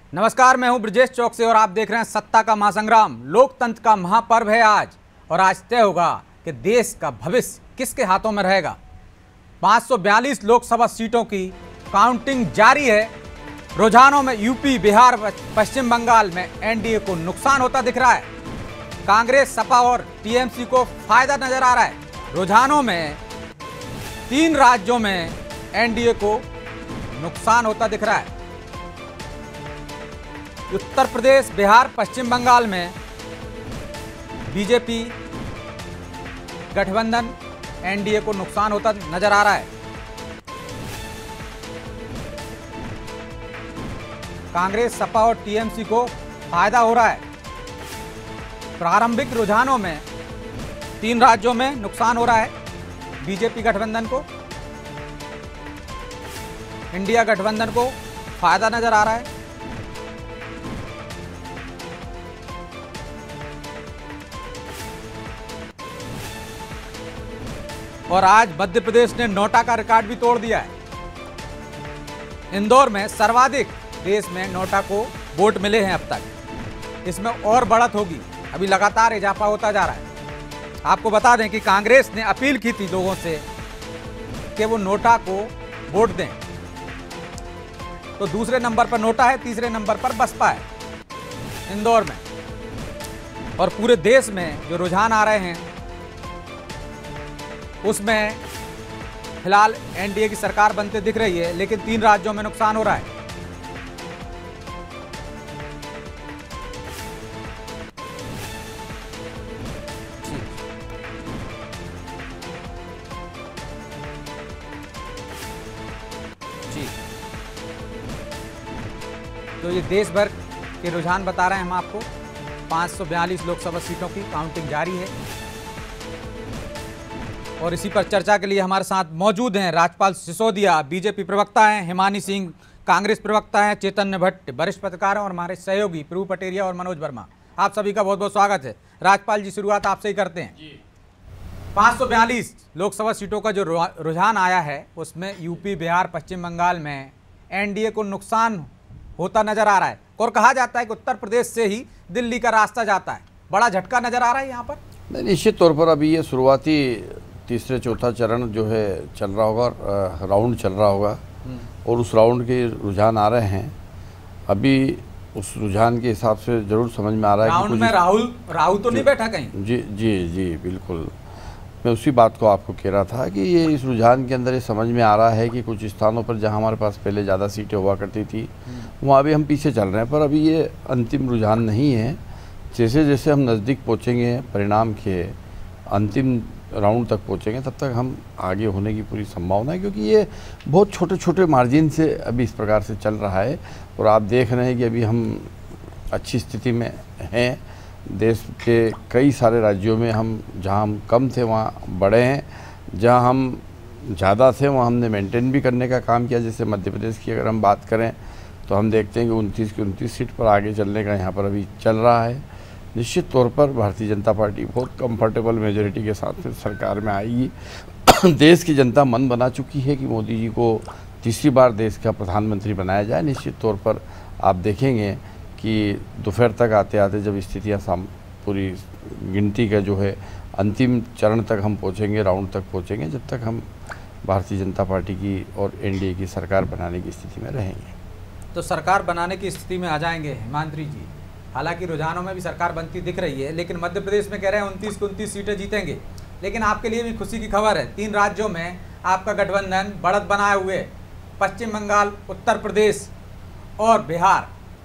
नमस्कार, मैं हूं ब्रजेश चौक से और आप देख रहे हैं सत्ता का महासंग्राम। लोकतंत्र का महापर्व है आज और आज तय होगा कि देश का भविष्य किसके हाथों में रहेगा। 542 लोकसभा सीटों की काउंटिंग जारी है। रुझानों में यूपी, बिहार, पश्चिम बंगाल में एनडीए को नुकसान होता दिख रहा है। कांग्रेस, सपा और टीएमसी को फायदा नजर आ रहा है। रुझानों में 3 राज्यों में एनडीए को नुकसान होता दिख रहा है। उत्तर प्रदेश, बिहार, पश्चिम बंगाल में बीजेपी गठबंधन एनडीए को नुकसान होता नजर आ रहा है। कांग्रेस, सपा और टीएमसी को फायदा हो रहा है। प्रारंभिक रुझानों में 3 राज्यों में नुकसान हो रहा है। बीजेपी गठबंधन को, इंडिया गठबंधन को फायदा नजर आ रहा है। और आज मध्य प्रदेश ने नोटा का रिकॉर्ड भी तोड़ दिया है। इंदौर में सर्वाधिक देश में नोटा को वोट मिले हैं अब तक। इसमें और बढ़त होगी, अभी लगातार इजाफा होता जा रहा है। आपको बता दें कि कांग्रेस ने अपील की थी लोगों से कि वो नोटा को वोट दें। तो दूसरे नंबर पर नोटा है, तीसरे नंबर पर बसपा है इंदौर में। और पूरे देश में जो रुझान आ रहे हैं उसमें फिलहाल एनडीए की सरकार बनते दिख रही है, लेकिन 3 राज्यों में नुकसान हो रहा है। तो ये देश भर के रुझान बता रहे हैं हम आपको। 542 लोकसभा सीटों की काउंटिंग जारी है और इसी पर चर्चा के लिए हमारे साथ मौजूद हैं राजपाल सिसोदिया, बीजेपी प्रवक्ता हैं, हिमानी सिंह, कांग्रेस प्रवक्ता हैं, चैतन्य भट्ट, वरिष्ठ पत्रकार हैं और हमारे सहयोगी प्रभु पटेरिया और मनोज वर्मा। आप सभी का बहुत बहुत स्वागत है। राजपाल जी, शुरुआत आपसे ही करते हैं। 542 लोकसभा सीटों का जो रुझान आया है उसमें यूपी, बिहार, पश्चिम बंगाल में एनडीए को नुकसान होता नजर आ रहा है और कहा जाता है कि उत्तर प्रदेश से ही दिल्ली का रास्ता जाता है। बड़ा झटका नजर आ रहा है यहाँ पर। निश्चित तौर पर अभी ये शुरुआती तीसरे चौथा चरण जो है चल रहा होगा, राउंड चल रहा होगा और उस राउंड के रुझान आ रहे हैं। अभी उस रुझान के हिसाब से जरूर समझ में आ रहा है राउंड में राहुल तो नहीं बैठा कहीं। जी जी जी बिल्कुल, मैं उसी बात को आपको कह रहा था कि ये इस रुझान के अंदर ये समझ में आ रहा है कि कुछ स्थानों पर जहां हमारे पास पहले ज़्यादा सीटें हुआ करती थी वहाँ अभी हम पीछे चल रहे हैं। पर अभी ये अंतिम रुझान नहीं है। जैसे जैसे हम नज़दीक पहुँचेंगे परिणाम के अंतिम राउंड तक पहुँचेंगे तब तक हम आगे होने की पूरी संभावना है, क्योंकि ये बहुत छोटे छोटे मार्जिन से अभी इस प्रकार से चल रहा है। और आप देख रहे हैं कि अभी हम अच्छी स्थिति में हैं। देश के कई सारे राज्यों में हम जहां हम कम थे वहाँ बढ़े हैं, जहां हम ज़्यादा थे वहाँ हमने मेंटेन भी करने का काम किया। जैसे मध्य प्रदेश की अगर हम बात करें तो हम देखते हैं कि 29 की 29 सीट पर आगे चलने का यहाँ पर अभी चल रहा है। निश्चित तौर पर भारतीय जनता पार्टी बहुत कंफर्टेबल मेजोरिटी के साथ सरकार में आएगी। देश की जनता मन बना चुकी है कि मोदी जी को तीसरी बार देश का प्रधानमंत्री बनाया जाए। निश्चित तौर पर आप देखेंगे कि दोपहर तक आते आते जब स्थितियाँ पूरी गिनती का जो है अंतिम चरण तक हम पहुँचेंगे, राउंड तक पहुँचेंगे, जब तक हम भारतीय जनता पार्टी की और एनडीए की सरकार बनाने की स्थिति में रहेंगे। तो सरकार बनाने की स्थिति में आ जाएंगे हिमांद्री जी। हालांकि रुझानों में भी सरकार बनती दिख रही है, लेकिन मध्य प्रदेश में कह रहे हैं 29 को 29 सीटें जीतेंगे। लेकिन आपके लिए भी खुशी की खबर है, 3 राज्यों में आपका गठबंधन बढ़त बनाए हुए, पश्चिम बंगाल, उत्तर प्रदेश और बिहार।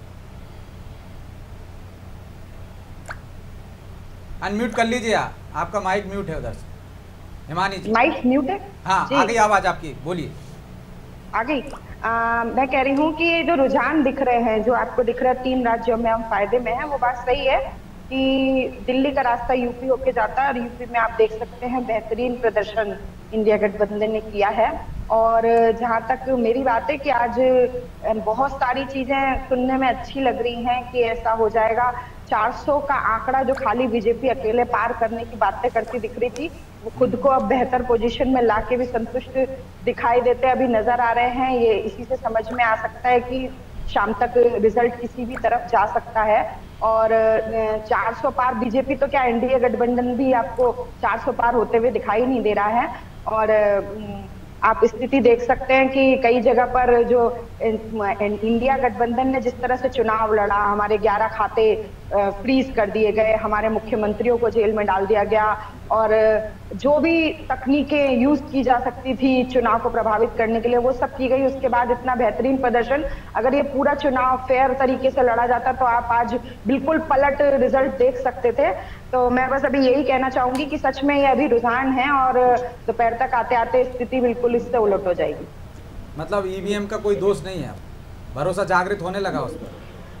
अनम्यूट कर लीजिए, आपका माइक म्यूट है उधर से। हिमानी जी, माइक म्यूट है? हाँ, आ गई आवाज आपकी, बोलिए। आ गई। मैं कह रही हूँ कि जो रुझान दिख रहे हैं, जो आपको दिख रहा है 3 राज्यों में हम फायदे में हैं, वो बात सही है कि दिल्ली का रास्ता यूपी होके जाता है और यूपी में आप देख सकते हैं बेहतरीन प्रदर्शन इंडिया गठबंधन ने किया है। और जहाँ तक मेरी बात है कि आज बहुत सारी चीजें सुनने में अच्छी लग रही हैं कि ऐसा हो जाएगा। 400 का आंकड़ा जो खाली बीजेपी अकेले पार करने की बातें करती दिख रही थी, वो खुद को अब बेहतर पोजीशन में लाके भी संतुष्ट दिखाई देते अभी नजर आ रहे हैं। ये इसी से समझ में आ सकता है कि शाम तक रिजल्ट किसी भी तरफ जा सकता है। और 400 पार बीजेपी तो क्या, एनडीए गठबंधन भी आपको 400 पार होते हुए दिखाई नहीं दे रहा है। और आप स्थिति देख सकते हैं कि कई जगह पर जो इंडिया गठबंधन ने जिस तरह से चुनाव लड़ा, हमारे 11 खाते फ्रीज कर दिए गए, हमारे मुख्यमंत्रियों को जेल में डाल दिया गया, और जो भी तकनीकें यूज की जा सकती थी चुनाव को प्रभावित करने के लिए वो सब की गई। उसके बाद इतना बेहतरीन प्रदर्शन, अगर ये पूरा चुनाव फेयर तरीके से लड़ा जाता तो आप आज बिल्कुल पलट रिजल्ट देख सकते थे। तो मैं बस अभी यही कहना चाहूंगी कि सच में ये अभी रुझान है और दोपहर तक आते आते स्थिति बिल्कुल इससे उलट हो जाएगी। मतलब ईवीएम का कोई दोष नहीं है, भरोसा जागृत होने लगा उस पर।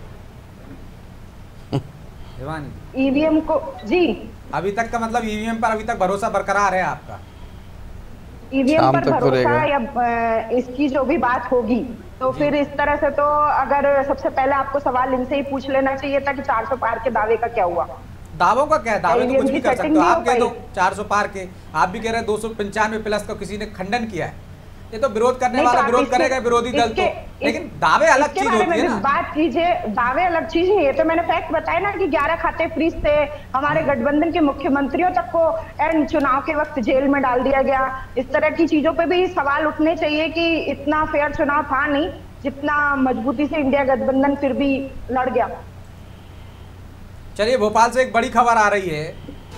ईवीएम को जी अभी तक का मतलब ईवीएम पर अभी तक भरोसा बरकरार है आपका? ईवीएम पर भरोसा या इसकी जो भी बात होगी तो फिर इस तरह से तो अगर सबसे पहले आपको सवाल इनसे ही पूछ लेना चाहिए था कि 400 पार के दावे का क्या हुआ। दावों का क्या है, दावे तो कुछ भी कर सकते हो आप। कह दो 400 पार के, आप भी कह रहे हैं 295 प्लस का किसी ने खंडन किया है। ये तो विरोध करने वाला विरोध करेगा, विरोधी दल तो, लेकिन दावे अलग चीज होती है ना। बात कीजिए, दावे अलग चीज है। ये तो मैंने फैक्ट बताया ना कि 11 खाते फ्रीज थे, हमारे गठबंधन के मुख्यमंत्रियों तक को एंड चुनाव के वक्त जेल में डाल दिया गया। इस तरह की चीजों पे भी सवाल उठने चाहिए कि इतना फेयर चुनाव था नहीं जितना मजबूती से इंडिया गठबंधन फिर भी लड़ गया। चलिए, भोपाल से एक बड़ी खबर आ रही है।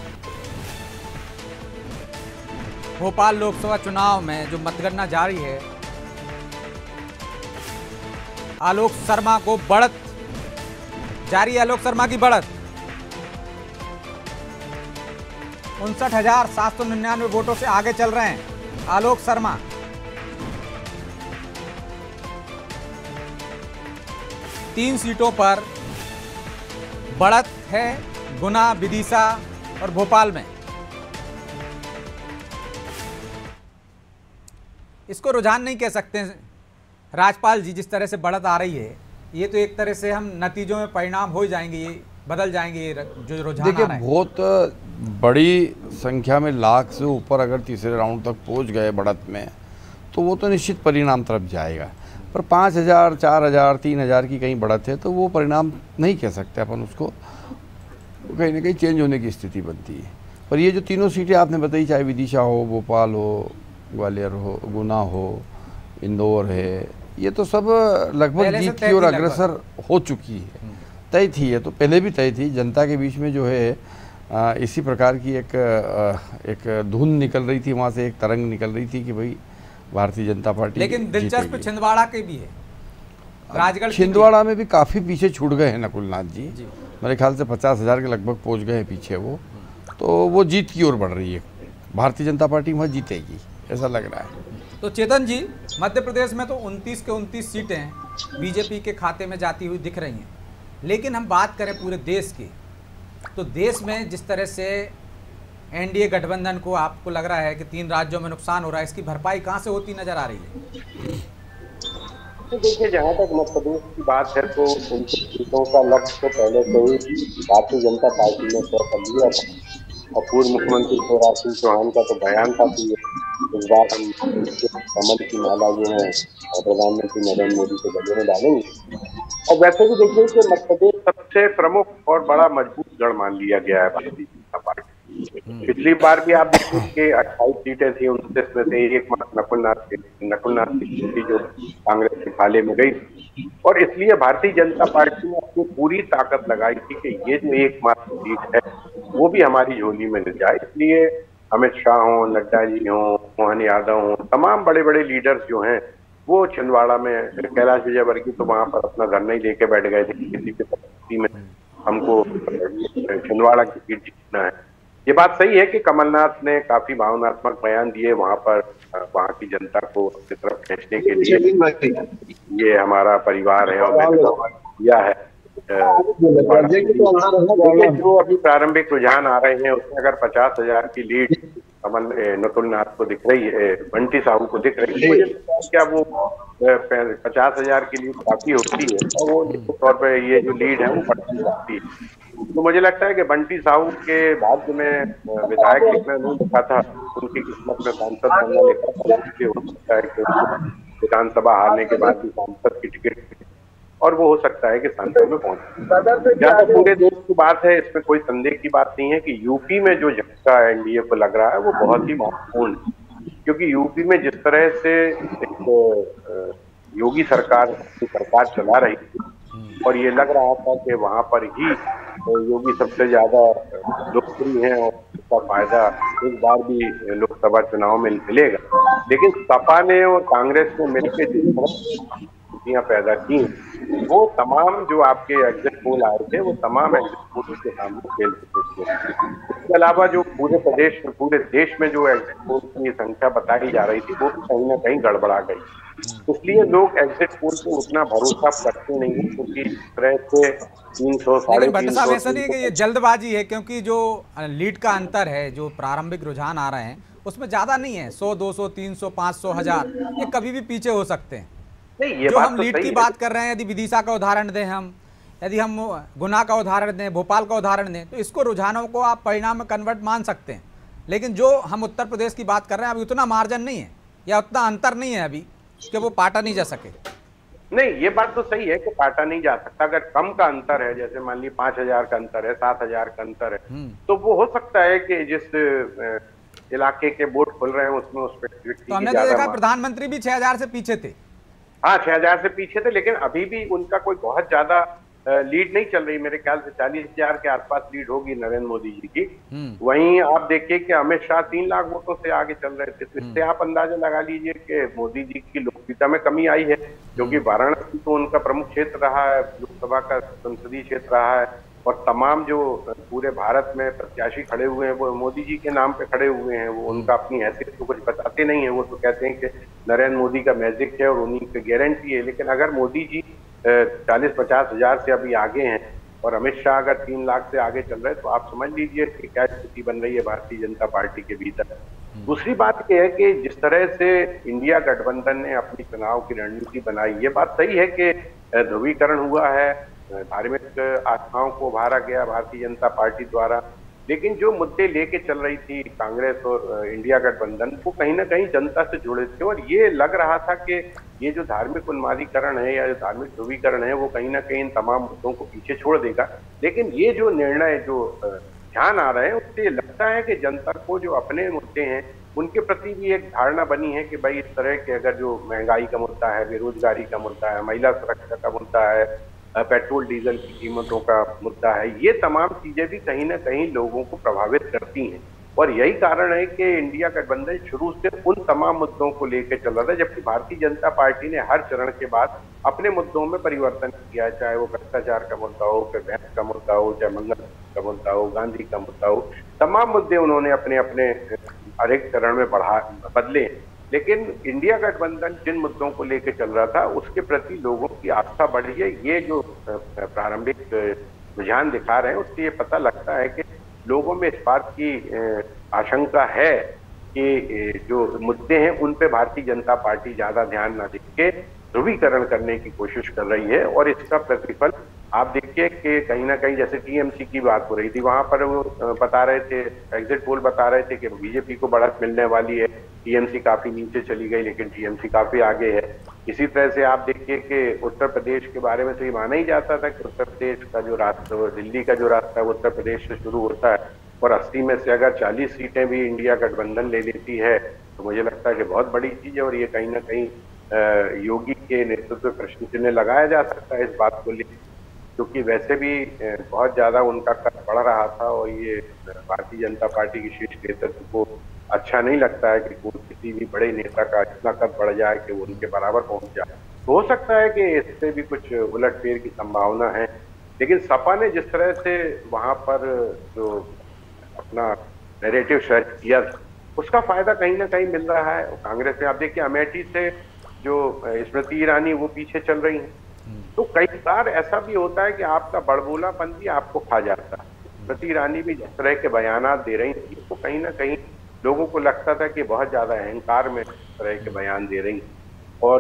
भोपाल लोकसभा चुनाव में जो मतगणना जारी है, आलोक शर्मा को बढ़त जारी है। आलोक शर्मा की बढ़त 59,799 वोटों से आगे चल रहे हैं आलोक शर्मा। तीन सीटों पर बढ़त है, गुना, विदिशा और भोपाल में। इसको रुझान नहीं कह सकते राजपाल जी, जिस तरह से बढ़त आ रही है ये तो एक तरह से हम नतीजों में परिणाम हो जाएंगे, ये बदल जाएंगे। ये जो रुझान देखिए, बहुत बड़ी संख्या में लाख से ऊपर अगर तीसरे राउंड तक पहुंच गए बढ़त में तो वो तो निश्चित परिणाम तरफ जाएगा। पर 5,000, 4,000, 3,000 की कहीं बढ़त है तो वो परिणाम नहीं कह सकते अपन उसको, कहीं ना कहीं चेंज होने की स्थिति बनती है। पर ये जो तीनों सीटें आपने बताई, चाहे विदिशा हो, भोपाल हो, ग्वालियर हो, गुना हो, इंदौर है, ये तो सब लगभग जीत की ओर अग्रसर हो चुकी है। तय थी, ये तो पहले भी तय थी। जनता के बीच में जो है इसी प्रकार की एक धुन निकल रही थी, वहाँ से एक तरंग निकल रही थी कि भाई भारतीय जनता पार्टी। लेकिन दिलचस्प छिंदवाड़ा के भी है, राजगढ़ छिंदवाड़ा में भी काफ़ी पीछे छूट गए हैं नकुलनाथ जी। मेरे ख्याल से 50,000 के लगभग पहुँच गए हैं पीछे वो, तो वो जीत की ओर बढ़ रही है। भारतीय जनता पार्टी वहाँ जीतेगी ऐसा लग रहा है। तो चेतन जी, मध्य प्रदेश में तो 29 के 29 सीटें बीजेपी के खाते में जाती हुई दिख रही हैं, लेकिन हम बात करें पूरे देश की तो देश में जिस तरह से एनडीए गठबंधन को आपको लग रहा है कि 3 राज्यों में नुकसान हो रहा है, इसकी भरपाई कहां से होती नजर आ रही है? तो देखिए, जहाँ तक मध्य प्रदेश की बात है तो उन सीटों का लक्ष्य तो पहले से ही भारतीय जनता पार्टी ने तय कर लिया था और पूर्व मुख्यमंत्री शिवराज सिंह चौहान का तो बयान था कि इस बार हम कमल की माला जो है प्रधानमंत्री नरेंद्र मोदी के गले में डालेंगे। और वैसे भी देखिए कि मध्य प्रदेश सबसे प्रमुख और बड़ा मजबूत गढ़ मान लिया गया है भारतीय जनता पार्टी। पिछली बार भी आप देखिए कि 28 सीटें थी, 29 में से एक नकुलनाथ की सीट जो कांग्रेस के खाले में गई और इसलिए भारतीय जनता पार्टी ने अपनी पूरी ताकत लगाई थी कि ये जो एकमात्र सीट है वो भी हमारी झोली में मिल जाए। इसलिए अमित शाह हो, नड्डा जी हो, मोहन यादव हो, तमाम बड़े बड़े लीडर्स जो हैं वो छिंदवाड़ा में, कैलाश विजयवर्गीय तो वहां पर अपना धरना ही लेके बैठ गए थे किसी के परिस्थिति में हमको छिंदवाड़ा की सीट जीतना है। ये बात सही है कि कमलनाथ ने काफी भावनात्मक बयान दिए वहां पर, वहां की जनता को अपनी तरफ खींचने के लिए ये हमारा परिवार है और मैंने किया है। जो अभी प्रारंभिक रुझान आ रहे हैं उसमें अगर 50,000 की लीड नकुलनाथ को दिख रही है, बंटी साहू को दिख रही है, क्या वो 50,000 की लीड काफी होती है और वो निश्चित तौर पर ये जो लीड है वो बढ़ती जाती है। तो मुझे लगता है कि बंटी साहू के भाग्य में विधायक लिखना नहीं लिखा था, उनकी किस्मत में सांसद बनना लिखा था। हो सकता है कि विधानसभा हारने के बाद भी सांसद की टिकट और वो हो सकता है कि संसद में पहुंचे। जहाँ तक पूरे देश की बात है, इसमें कोई संदेह की बात नहीं है कि यूपी में जो झटका एनडीए को लग रहा है वो बहुत ही महत्वपूर्ण है, क्योंकि यूपी में जिस तरह से एक योगी सरकार चला रही थी और ये लग रहा था कि वहां पर ही योगी सबसे ज्यादा लोकप्रिय हैं और उसका फायदा एक बार भी लोकसभा चुनाव में मिलेगा, लेकिन सपा ने और कांग्रेस ने मिलकर जिस तरह स्थितियां पैदा की, वो तमाम जो आपके एग्जिट पोल आए थे वो तमाम एग्जिट पोल के सामने फेल चुके थे। इसके अलावा जो पूरे देश में जो एग्जिट पोल की संख्या बताई जा रही थी वो भी कहीं ना कहीं गड़बड़ा गई, इसलिए लोग एग्जिट पोल पे उतना भरोसा करते नहीं है, क्योंकि इस तरह से 300 लेकिन भट्ट साहब 350 ऐसा नहीं है कि ये जल्दबाजी है, क्योंकि जो लीड का अंतर है, जो प्रारंभिक रुझान आ रहे हैं उसमें ज़्यादा नहीं है, 100, 200, 300, 500, 1000, ये कभी भी पीछे हो सकते हैं। नहीं, ये जो बात हम तो लीड सही की है। बात कर रहे हैं, यदि विदिशा का उदाहरण दें, यदि हम गुना का उदाहरण दें, भोपाल का उदाहरण दें, तो इसको रुझानों को आप परिणाम में कन्वर्ट मान सकते हैं। लेकिन जो हम उत्तर प्रदेश की बात कर रहे हैं, अभी उतना मार्जिन नहीं है या उतना अंतर नहीं है अभी कि वो पाटा नहीं जा सके। नहीं, ये बात तो सही है कि पाटा नहीं जा सकता। अगर कम का अंतर है, जैसे मान ली 5000 का अंतर है, 7000 का अंतर है, तो वो हो सकता है कि जिस इलाके के बोर्ड खुल रहे हैं उसमें उस व्यक्ति तो हमने तो देखा प्रधानमंत्री भी 6000 से पीछे थे। हाँ, 6000 से पीछे थे, लेकिन अभी भी उनका कोई बहुत ज्यादा लीड नहीं चल रही। मेरे ख्याल से 40,000 के आसपास लीड होगी नरेंद्र मोदी जी की। वहीं आप देखिए कि अमित शाह 3 लाख वोटों से आगे चल रहे थे, तो इससे आप अंदाजा लगा लीजिए कि मोदी जी की लोकप्रियता में कमी आई है, क्योंकि वाराणसी तो उनका प्रमुख क्षेत्र रहा है, लोकसभा का संसदीय क्षेत्र रहा है, और तमाम जो पूरे भारत में प्रत्याशी खड़े हुए हैं वो मोदी जी के नाम पे खड़े हुए हैं। वो उनका अपनी हैसियत तो कुछ बताते नहीं है, वो तो कहते हैं कि नरेंद्र मोदी का मैजिक है और उन्हीं की गारंटी है। लेकिन अगर मोदी जी 40-50 हजार से अभी आगे हैं और अमित शाह अगर 3 लाख से आगे चल रहे हैं, तो आप समझ लीजिए कि क्या स्थिति बन रही है भारतीय जनता पार्टी के भीतर। दूसरी बात यह है कि जिस तरह से इंडिया गठबंधन ने अपनी चुनाव की रणनीति बनाई, ये बात सही है कि ध्रुवीकरण हुआ है, धार्मिक आस्थाओं को उभारा गया भारतीय जनता पार्टी द्वारा, लेकिन जो मुद्दे लेके चल रही थी कांग्रेस और इंडिया गठबंधन, वो कहीं ना कहीं जनता से जुड़े थे, और ये लग रहा था कि ये जो धार्मिक उन्मादीकरण है या जो धार्मिक ध्रुवीकरण है वो कहीं ना कहीं इन तमाम मुद्दों को पीछे छोड़ देगा। लेकिन ये जो निर्णय जो ध्यान आ रहे हैं, उससे लगता है कि जनता को जो अपने मुद्दे हैं उनके प्रति भी एक धारणा बनी है कि भाई इस तरह के अगर जो महंगाई का मुद्दा है, बेरोजगारी का मुद्दा है, महिला सुरक्षा का मुद्दा है, पेट्रोल डीजल की कीमतों का मुद्दा है, ये तमाम चीजें भी कहीं ना कहीं लोगों को प्रभावित करती हैं। और यही कारण है कि इंडिया गठबंधन शुरू से उन तमाम मुद्दों को लेकर चल रहा था, जबकि भारतीय जनता पार्टी ने हर चरण के बाद अपने मुद्दों में परिवर्तन किया, चाहे वो भ्रष्टाचार का मुद्दा हो, चाहे भैंस का मुद्दा हो, चाहे मंगल का मुद्दा हो, गांधी का मुद्दा हो, तमाम मुद्दे उन्होंने अपने अपने हर एक चरण में बदले। लेकिन इंडिया गठबंधन जिन मुद्दों को लेकर चल रहा था उसके प्रति लोगों की आस्था बढ़ी है। ये जो प्रारंभिक रुझान दिखा रहे हैं उससे ये पता लगता है कि लोगों में इस बात की आशंका है कि जो मुद्दे हैं उन पे भारतीय जनता पार्टी ज्यादा ध्यान न दे के ध्रुवीकरण करने की कोशिश कर रही है, और इसका प्रतिफल आप देखिए कि कहीं ना कहीं जैसे टीएमसी की बात हो रही थी, वहां पर वो बता रहे थे, एग्जिट पोल बता रहे थे कि बीजेपी को बढ़त मिलने वाली है, टीएमसी काफी नीचे चली गई लेकिन टीएमसी काफी आगे है। इसी तरह से आप देखिए कि उत्तर प्रदेश के बारे में तो ये माना ही जाता था कि उत्तर प्रदेश का जो रास्ता, दिल्ली का जो रास्ता है वो उत्तर प्रदेश से शुरू होता है, और 80 में से अगर 40 सीटें भी इंडिया गठबंधन ले लेती है तो मुझे लगता है कि बहुत बड़ी चीज है, और ये कहीं ना कहीं योगी के नेतृत्व में प्रश्न चिन्ह लगाया जा सकता है इस बात को लेकर, क्योंकि वैसे भी बहुत ज्यादा उनका कद बढ़ रहा था, और ये भारतीय जनता पार्टी की शीर्ष नेतृत्व को अच्छा नहीं लगता है कि किसी भी बड़े नेता का इतना कद बढ़ जाए कि वो उनके बराबर पहुंच जाए। तो हो सकता है कि इससे भी कुछ उलटफेर की संभावना है। लेकिन सपा ने जिस तरह से वहां पर जो अपना नैरेटिव सेट किया उसका फायदा कहीं ना कहीं मिल रहा है। कांग्रेस में आप देखिए अमेठी से जो स्मृति ईरानी वो पीछे चल रही हैं, तो कई बार ऐसा भी होता है कि आपका बड़बोलापन भी आपको खा जाता है। स्मृति ईरानी भी जिस तरह के बयानात दे रही थी तो कहीं ना कहीं लोगों को लगता था कि बहुत ज्यादा अहंकार में इस तरह के बयान दे रही, और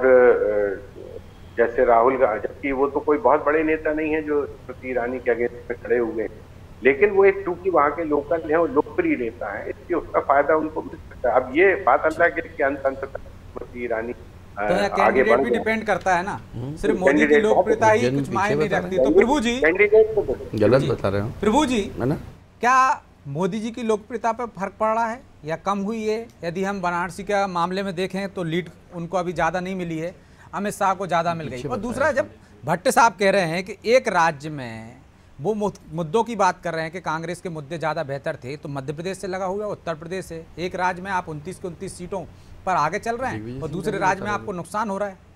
जैसे राहुल गांधी, जबकि वो तो कोई बहुत बड़े नेता नहीं है जो स्मृति ईरानी के अगेंस्ट में खड़े हुए हैं, लेकिन वो एक चूंकि वहां के लोकल है और लोकप्रिय नेता है, इसलिए उसका फायदा उनको मिल सकता है। अब ये बात अल्लाह के अंत तक स्मृति ईरानी तो यहाँ आगे कैंडिडेट बढ़ भी गए। डिपेंड करता है ना, सिर्फ मोदी की कैंडिडेट लोकप्रियता ही जन कुछ मायने पीछे नहीं बता रखती। रहे तो प्रभु जी, कैंडिडेट तो गलत बता रहे हो, प्रभु जी, है ना? क्या मोदी जी की लोकप्रियता पर फर्क पड़ रहा है या कम हुई है? यदि हम वाराणसी का मामले में देखें तो लीड उनको अभी ज़्यादा नहीं मिली है, अमित शाह को ज़्यादा मिल गई। और दूसरा, जब भट्ट साहब कह रहे हैं कि एक राज्य में वो मुद्दों की बात कर रहे हैं कि कांग्रेस के मुद्दे ज़्यादा बेहतर थे, तो मध्य प्रदेश से लगा हुआ, उत्तर प्रदेश से, एक राज्य में आप 29 के 29 सीटों पर आगे चल रहे हैं और दूसरे राज्य में आपको नुकसान हो रहा है।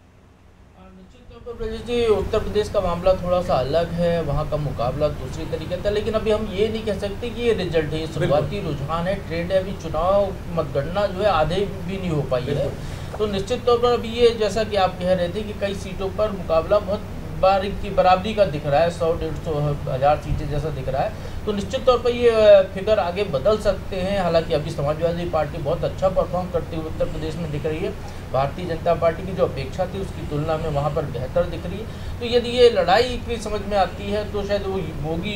निश्चित तौर पर ब्रजेश जी, उत्तर प्रदेश का मामला थोड़ा सा अलग है, वहाँ का मुकाबला दूसरी तरीके का, लेकिन अभी हम ये नहीं कह सकते कि ये रिजल्ट है, ये शुरुआती रुझान है, ट्रेंड है। अभी चुनाव मतगणना जो है आधे भी नहीं हो पाई है, तो निश्चित तौर पर अभी ये, जैसा कि आप कह रहे थे कि कई सीटों पर मुकाबला बहुत बारीक की बराबरी का दिख रहा है, 100, 150, 1000 सीटें जैसा दिख रहा है, तो निश्चित तौर पर ये फिगर आगे बदल सकते हैं। हालांकि अभी समाजवादी पार्टी बहुत अच्छा परफॉर्म करते हुए उत्तर प्रदेश में दिख रही है, भारतीय जनता पार्टी की जो अपेक्षा थी उसकी तुलना में वहाँ पर बेहतर दिख रही है। तो यदि ये लड़ाई की समझ में आती है तो शायद वो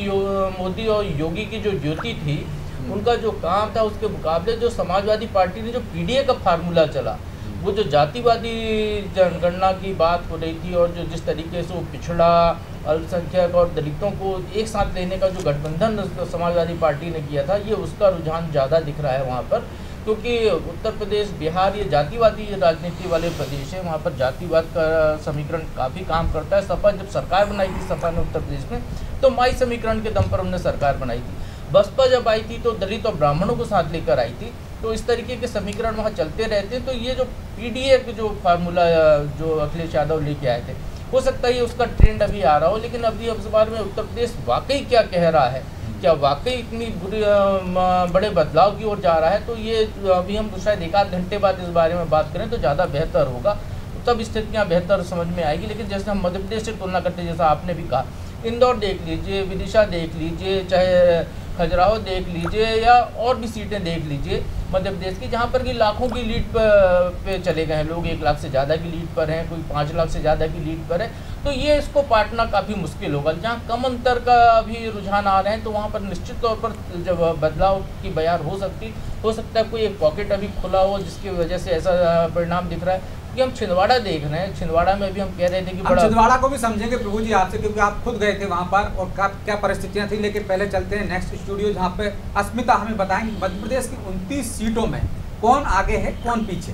मोदी और योगी की जो ज्योति थी, उनका जो काम था, उसके मुकाबले जो समाजवादी पार्टी ने जो पीडीए का फार्मूला चला, वो जो जातिवादी जनगणना की बात हो रही थी और जो जिस तरीके से वो पिछड़ा, अल्पसंख्यक और दलितों को एक साथ लेने का जो गठबंधन समाजवादी पार्टी ने किया था, ये उसका रुझान ज़्यादा दिख रहा है वहाँ पर, क्योंकि उत्तर प्रदेश, बिहार ये जातिवादी राजनीति वाले प्रदेश है, वहाँ पर जातिवाद का समीकरण काफ़ी काम करता है। सपा जब सरकार बनाई थी, सपा ने उत्तर प्रदेश में, तो माई समीकरण के दम पर उन्होंने सरकार बनाई थी। बसपा जब आई थी तो दलित और ब्राह्मणों को साथ लेकर आई थी, तो इस तरीके के समीकरण वहाँ चलते रहते हैं। तो ये जो पीडीए जो फार्मूला जो अखिलेश यादव लेके आए थे, हो सकता है उसका ट्रेंड अभी आ रहा हो, लेकिन अभी इस बार में उत्तर प्रदेश वाकई क्या कह रहा है, क्या वाकई इतनी बुरी बड़े बदलाव की ओर जा रहा है, तो ये अभी हम शायद 1 आध घंटे बाद इस बारे में बात करें तो ज़्यादा बेहतर होगा, तब स्थितियाँ बेहतर समझ में आएगी। लेकिन जैसे हम मध्य प्रदेश से तुलना करते हैं, जैसा आपने भी कहा, इंदौर देख लीजिए, विदिशा देख लीजिए, चाहे खजुराहो देख लीजिए या और भी सीटें देख लीजिए मध्य प्रदेश की, जहाँ पर कि लाखों की लीड पे चले गए हैं लोग, 1 लाख से ज़्यादा की लीड पर हैं, कोई 5 लाख से ज़्यादा की लीड पर है, तो ये इसको पाटना काफ़ी मुश्किल होगा। जहाँ कम अंतर का भी रुझान आ रहे हैं, तो वहाँ पर निश्चित तौर पर जब बदलाव की बयार हो सकता है कोई एक पॉकेट अभी खुला हो जिसकी वजह से ऐसा परिणाम दिख रहा है। कि हम छिंदवाड़ा देख रहे हैं, छिंदवाड़ा में भी हम कह रहे थे कि हम छिंदवाड़ा को भी समझेंगे प्रभु जी आपसे, क्योंकि आप खुद गए थे वहाँ पर और क्या परिस्थितियाँ थी। लेकिन पहले चलते हैं नेक्स्ट स्टूडियो, जहाँ पे अस्मिता हमें बताएंगे मध्य प्रदेश की 29 सीटों में कौन आगे है कौन पीछे।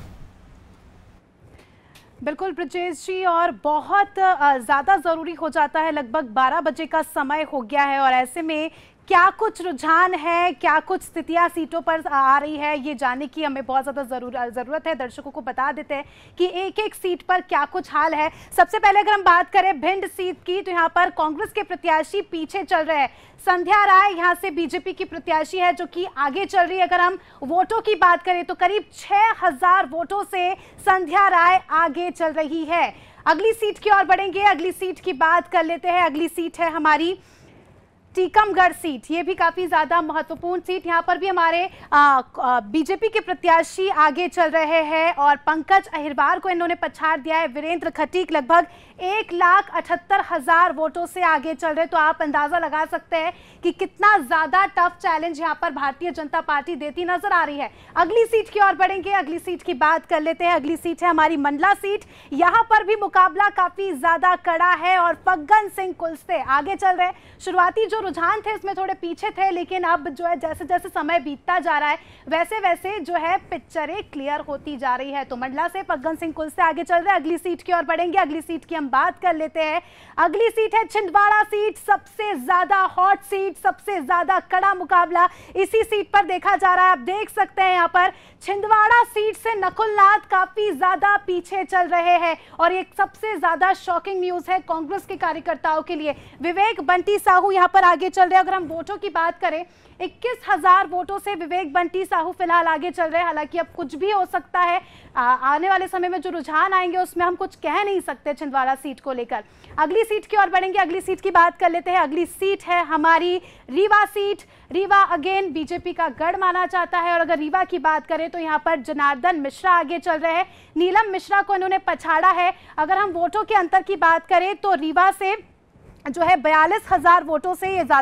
बिल्कुल ब्रजेश जी, और बहुत ज़्यादा ज़रूरी हो जाता है, लगभग 12 बजे का समय हो गया है और ऐसे में क्या कुछ रुझान है, क्या कुछ स्थितियां सीटों पर आ रही है, ये जानने की हमें बहुत ज़्यादा ज़रूरत है। दर्शकों को बता देते हैं कि एक एक सीट पर क्या कुछ हाल है। सबसे पहले अगर हम बात करें भिंड सीट की, तो यहाँ पर कांग्रेस के प्रत्याशी पीछे चल रहे हैं। संध्या राय यहाँ से बीजेपी की प्रत्याशी है जो कि आगे चल रही है। अगर हम वोटों की बात करें तो करीब 6000 वोटों से संध्या राय आगे चल रही है। अगली सीट की ओर बढ़ेंगे, अगली सीट की बात कर लेते हैं। अगली सीट है हमारी टीकमगढ़ सीट, ये भी काफी ज्यादा महत्वपूर्ण सीट। यहाँ पर भी हमारे बीजेपी के प्रत्याशी आगे चल रहे हैं और पंकज अहिरवार को इन्होंने पछाड़ दिया है। वीरेंद्र खटीक लगभग 1,78,000 वोटों से आगे चल रहे, तो आप अंदाजा लगा सकते हैं कि कितना ज्यादा टफ चैलेंज यहाँ पर भारतीय जनता पार्टी देती नजर आ रही है। अगली सीट की ओर बढ़ेंगे, अगली सीट की बात कर लेते हैं। अगली सीट है हमारी मंडला सीट। यहाँ पर भी मुकाबला काफी ज्यादा कड़ा है और फग्गन सिंह कुलस्ते आगे चल रहे। शुरुआती जो रुझान थे इसमें थोड़े पीछे थे, लेकिन अब जो है जैसे जैसे समय बीतता जा रहा है वैसे वैसे जो है पिक्चरें क्लियर होती जा रही है। तो मंडला से फग्गन सिंह कुलस्ते आगे चल रहे हैं। अगली सीट की ओर बढ़ेंगे, अगली सीट की हम बात कर लेते हैं। अगली सीट है छिंदवाड़ा सीट, सबसे ज्यादा हॉट सीट, सबसे ज्यादा कड़ा मुकाबला इसी सीट पर देखा जा रहा है। आप देख सकते हैं यहाँ पर छिंदवाड़ा सीट से नकुल नाथ काफी ज्यादा पीछे चल रहे हैं और एक सबसे ज्यादा शॉकिंग न्यूज है कांग्रेस के कार्यकर्ताओं के लिए। विवेक बंटी साहू यहाँ पर आगे चल रहे हैं। अगर हम वोटों की बात करें 21,000 वोटों से विवेक बंटी साहू फिलहाल आगे चल रहे हैं। हालांकि अब कुछ भी हो सकता है, आने वाले समय में जो रुझान आएंगे उसमें हम कुछ कह नहीं सकते छिंदवाड़ा सीट को लेकर। अगली सीट की ओर बढ़ेंगे, अगली सीट की बात कर लेते हैं। अगली सीट है हमारी Rewa seat. Rewa again BJP का गढ़ माना जाता है और अगर रीवा की बात करें तो यहाँ पर जनार्दन मिश्रा आगे चल रहे हैं। नीलम मिश्रा को इन्होंने पछाड़ा है। अगर हम वोटों के अंतर की बात करें तो रीवा से जो है 42,000 वोटों से ये ज़्यादा